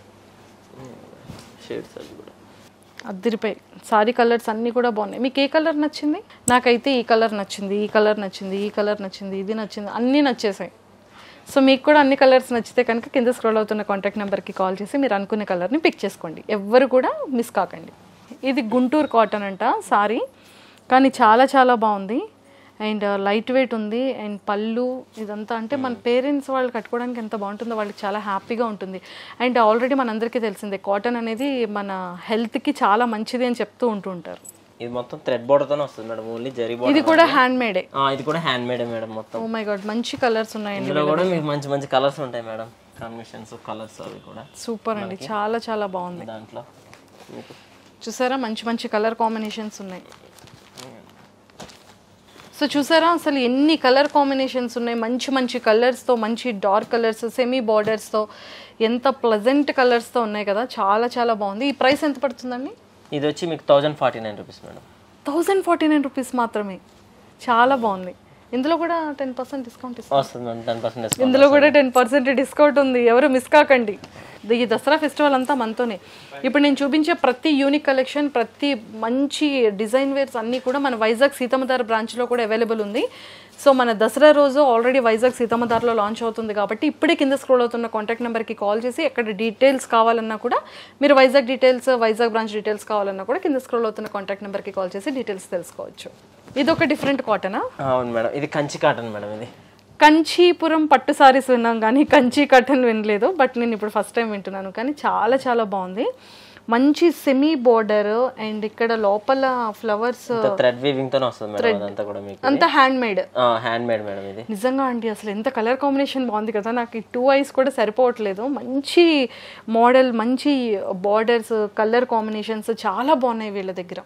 షేడ్స్ అవి కూడా అద్దరిపోయి. సారీ కలర్స్ అన్నీ కూడా బాగున్నాయి. మీకు ఏ కలర్ నచ్చింది? నాకైతే ఈ కలర్ నచ్చింది, ఈ కలర్ నచ్చింది, ఈ కలర్ నచ్చింది, ఇది నచ్చింది, అన్నీ నచ్చేసాయి. సో మీకు కూడా అన్ని కలర్స్ నచ్చితే కనుక కింద స్క్రోల్ అవుతున్న కాంటాక్ట్ నెంబర్కి కాల్ చేసి మీరు అనుకునే కలర్ని పిక్ చేసుకోండి. ఎవ్వరు కూడా మిస్ కాకండి. ఇది గుంటూరు కాటన్ అంట సారీ, కానీ చాలా చాలా బాగుంది. అండ్ లైట్ వెయిట్ ఉంది. అండ్ పళ్ళు ఇదంతా అంటే మన పేరెంట్స్ వాళ్ళు కట్టుకోవడానికి ఎంత బాగుంటుందో, వాళ్ళకి చాలా హ్యాపీగా ఉంటుంది. అండ్ ఆల్రెడీ మనందరికీ తెలిసిందే కాటన్ అనేది మన హెల్త్కి చాలా మంచిది అని చెప్తూ ఉంటూ ఉంటారు. ఇది మొత్తం థ్రెడ్ బోర్డర్ తోనే వస్తుంది మేడం, ఓన్లీ జరీ బోర్డర్. ఇది కూడా హ్యాండ్ మేడే. ఇది కూడా హ్యాండ్ మేడే మేడం మొత్తం. ఓ మై గాడ్, మంచి కలర్స్ ఉన్నాయండి. ఇందులో కూడా మీకు మంచి మంచి కలర్స్ ఉంటాయి మేడం, కాంబినేషన్స్ కలర్స్ అవి కూడా సూపర్ అండి. చాలా చాలా బాగుంది. దాంట్లో చూసారా మంచి మంచి కలర్ కాంబినేషన్స్ ఉన్నాయి. సో చూసారా అసలు ఎన్ని కలర్ కాంబినేషన్స్ ఉన్నాయి. మంచి మంచి కలర్స్తో, మంచి డార్క్ కలర్స్, సెమీ బార్డర్స్తో, ఎంత ప్లెజెంట్ కలర్స్తో ఉన్నాయి కదా. చాలా చాలా బాగుంది. ఈ ప్రైస్ ఎంత పడుతుందండి? ఇది వచ్చి మీకు thousand forty nine rupees madam. Thousand forty nine rupees మాత్రమే. చాలా బాగుంది. ఇందులో కూడా టెన్ పర్సెంట్ డిస్కౌంట్ వస్తుంది మేడం. Ten percent discount. ఇందులో కూడా టెన్ పర్సెంట్ డిస్కౌంట్ ఉంది. ఎవరు మిస్ కాకండి. ఈ దసరా ఫెస్టివల్ అంతా మనతోనే. ఇప్పుడు నేను చూపించే ప్రతి యూనిక్ కలెక్షన్, ప్రతి మంచి డిజైన్ వేర్స్ అన్నీ కూడా మన వైజాగ్ సీతమ్మధార బ్రాంచ్లో కూడా అవైలబుల్ ఉంది. సో మన దసరా రోజు ఆల్రెడీ వైజాగ్ సీతమ్మధారలో లాంచ్ అవుతుంది కాబట్టి ఇప్పుడే కింద స్క్రోల్ అవుతున్న కాంటాక్ట్ నెంబర్కి కాల్ చేసి ఎక్కడ డీటెయిల్స్ కావాలన్నా కూడా మీరు Vizag details, Vizag branch details కావాలన్నా కూడా కింద స్క్రోల్ అవుతున్న కాంటాక్ట్ నెంబర్కి కాల్ చేసి డీటెయిల్స్ తెలుసుకోవచ్చు. ఇది ఒక డిఫరెంట్ కాటనా? అవును మేడం, ఇది కంచి కాటన్ మేడం. ఇది కంచీపురం పట్టు సారీస్ విన్నాం కానీ కంచి కాటన్ వినలేదు. బట్ నేను ఇప్పుడు ఫస్ట్ టైం వింటున్నాను. కానీ చాలా చాలా బాగుంది. మంచి సెమీ బోర్డర్ అండ్ ఇక్కడ లోపల ఫ్లవర్స్ థ్రెడ్ వీవింగ్ తోనే వస్తుంది మేడం. అదంతా కూడా మీకు అంతా hand made. Hand made madam ఇది. నిజంగా అండి అసలు ఎంత కలర్ కాంబినేషన్ బాగుంది కదా. నాకు ఈ టూ ఐస్ కూడా సరిపోవట్లేదు. మంచి మోడల్, మంచి బార్డర్స్, కలర్ కాంబినేషన్స్ చాలా బాగున్నాయి వీళ్ళ దగ్గర.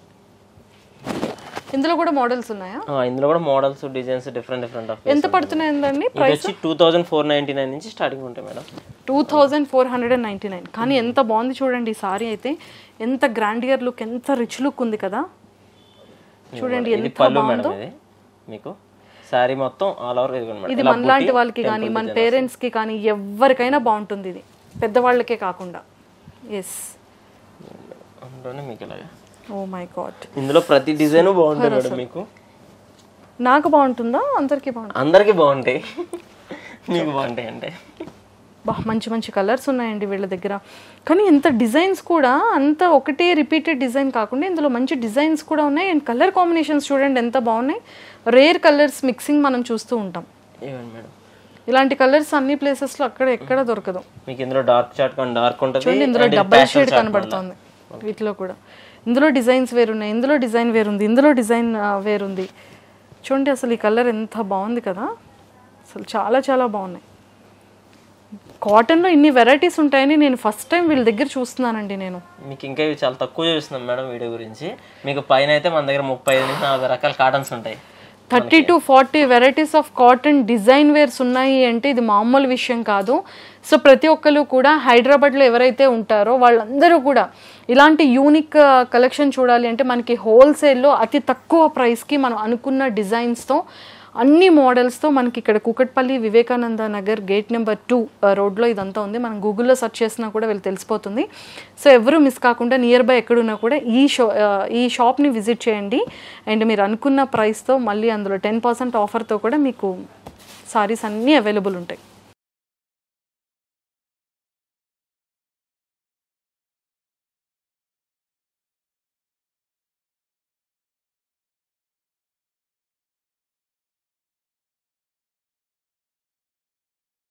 ఇందులో కూడా మోడల్స్ ఉన్నాయా? ఇందులో కూడా models, designs different different of. ఎంత పడుతున్నాయండి price? Two thousand four ninety nine నుంచి స్టార్టింగ్ ఉంటాయి madam. Two thousand four hundred and ninety nine కానీ ఎంత బాగుంది చూడండి. ఈ సారీ అయితే ఎంత గ్రాండియర్ లుక్, ఎంత రిచ్ లుక్ ఉంది కదా. చూడండి ఎంత బాగుందో. మీకు సారీ మొత్తం ఆల్ ఓవర్ ఇది మనలాంటి వాళ్ళకి కానీ మన పేరెంట్స్ కి కానీ ఎవరికైనా బాగుంటుంది. ఇది పెద్దవాళ్ళకే కాకుండా. ఎస్, అందులోనే మీకు ఇలాగా. ఓ మై గాడ్, ఇందులో ప్రతి డిజైన్ బాగుంటుంది మేడం. మీకు నాకు బాగుంటుందా? అందరికీ బాగుంటుంది. అందరికీ బాగుంటాయి. మీకు బాగుంటాయి అంటే బా మంచి మంచి కలర్స్ ఉన్నాయండి వీళ్ళ దగ్గర. కానీ ఎంత డిజైన్స్ కూడా అంత ఒకటే రిపీటెడ్ డిజైన్ కాకుండా ఇందులో మంచి డిజైన్స్ కూడా ఉన్నాయి. అండ్ కలర్ కాంబినేషన్స్ చూడండి ఎంత బాగున్నాయి. రేర్ కలర్స్ మిక్సింగ్ మనం చూస్తూ ఉంటాం. మేడం ఇలాంటి కలర్స్ అన్ని ప్లేసెస్ లో అక్కడ ఎక్కడ దొరకదు. మీకు ఇందులో డార్క్ చాట్ కానీ డార్క్ ఉంటుంది. ఇందులో డబుల్ షేడ్ కనబడుతుంది వీటిలో కూడా. ఇందులో డిజైన్స్ వేరున్నాయి, ఇందులో డిజైన్ వేరుంది, ఇందులో డిజైన్ వేరుంది. చూడండి అసలు ఈ కలర్ ఎంత బాగుంది కదా. అసలు చాలా చాలా బాగున్నాయి. కాటన్లో ఇన్ని వెరైటీస్ ఉంటాయని నేను ఫస్ట్ టైం వీళ్ళ దగ్గర చూస్తున్నానండి. నేను మీకు ఇంకా ఇవి చాలా తక్కువ చూస్తున్నాం మేడం వీడియో గురించి. మీకు పైన అయితే మన దగ్గర ముప్పై ఐదు నుంచి నలభై రకాల కాటన్స్ ఉంటాయి. Thirty to forty varieties of cotton design wears ఉన్నాయి అంటే ఇది మామూలు విషయం కాదు. సో ప్రతి ఒక్కరు కూడా హైదరాబాద్లో ఎవరైతే ఉంటారో వాళ్ళందరూ కూడా ఇలాంటి యూనిక్ కలెక్షన్ చూడాలి అంటే మనకి హోల్సేల్లో అతి తక్కువ ప్రైస్కి మనం అనుకున్న డిజైన్స్తో అన్ని మోడల్స్తో మనకి ఇక్కడ Kukatpally Vivekananda Nagar gate number two రోడ్లో ఇదంతా ఉంది. మనం గూగుల్లో సెర్చ్ చేసినా కూడా వీళ్ళు తెలిసిపోతుంది. సో ఎవరు మిస్ కాకుండా నియర్ బై ఎక్కడున్నా కూడా ఈ షో ఈ షాప్ని విజిట్ చేయండి. అండ్ మీరు అనుకున్న ప్రైస్తో మళ్ళీ అందులో టెన్ పర్సెంట్ ఆఫర్తో కూడా మీకు సారీస్ అన్నీ అవైలబుల్ ఉంటాయి.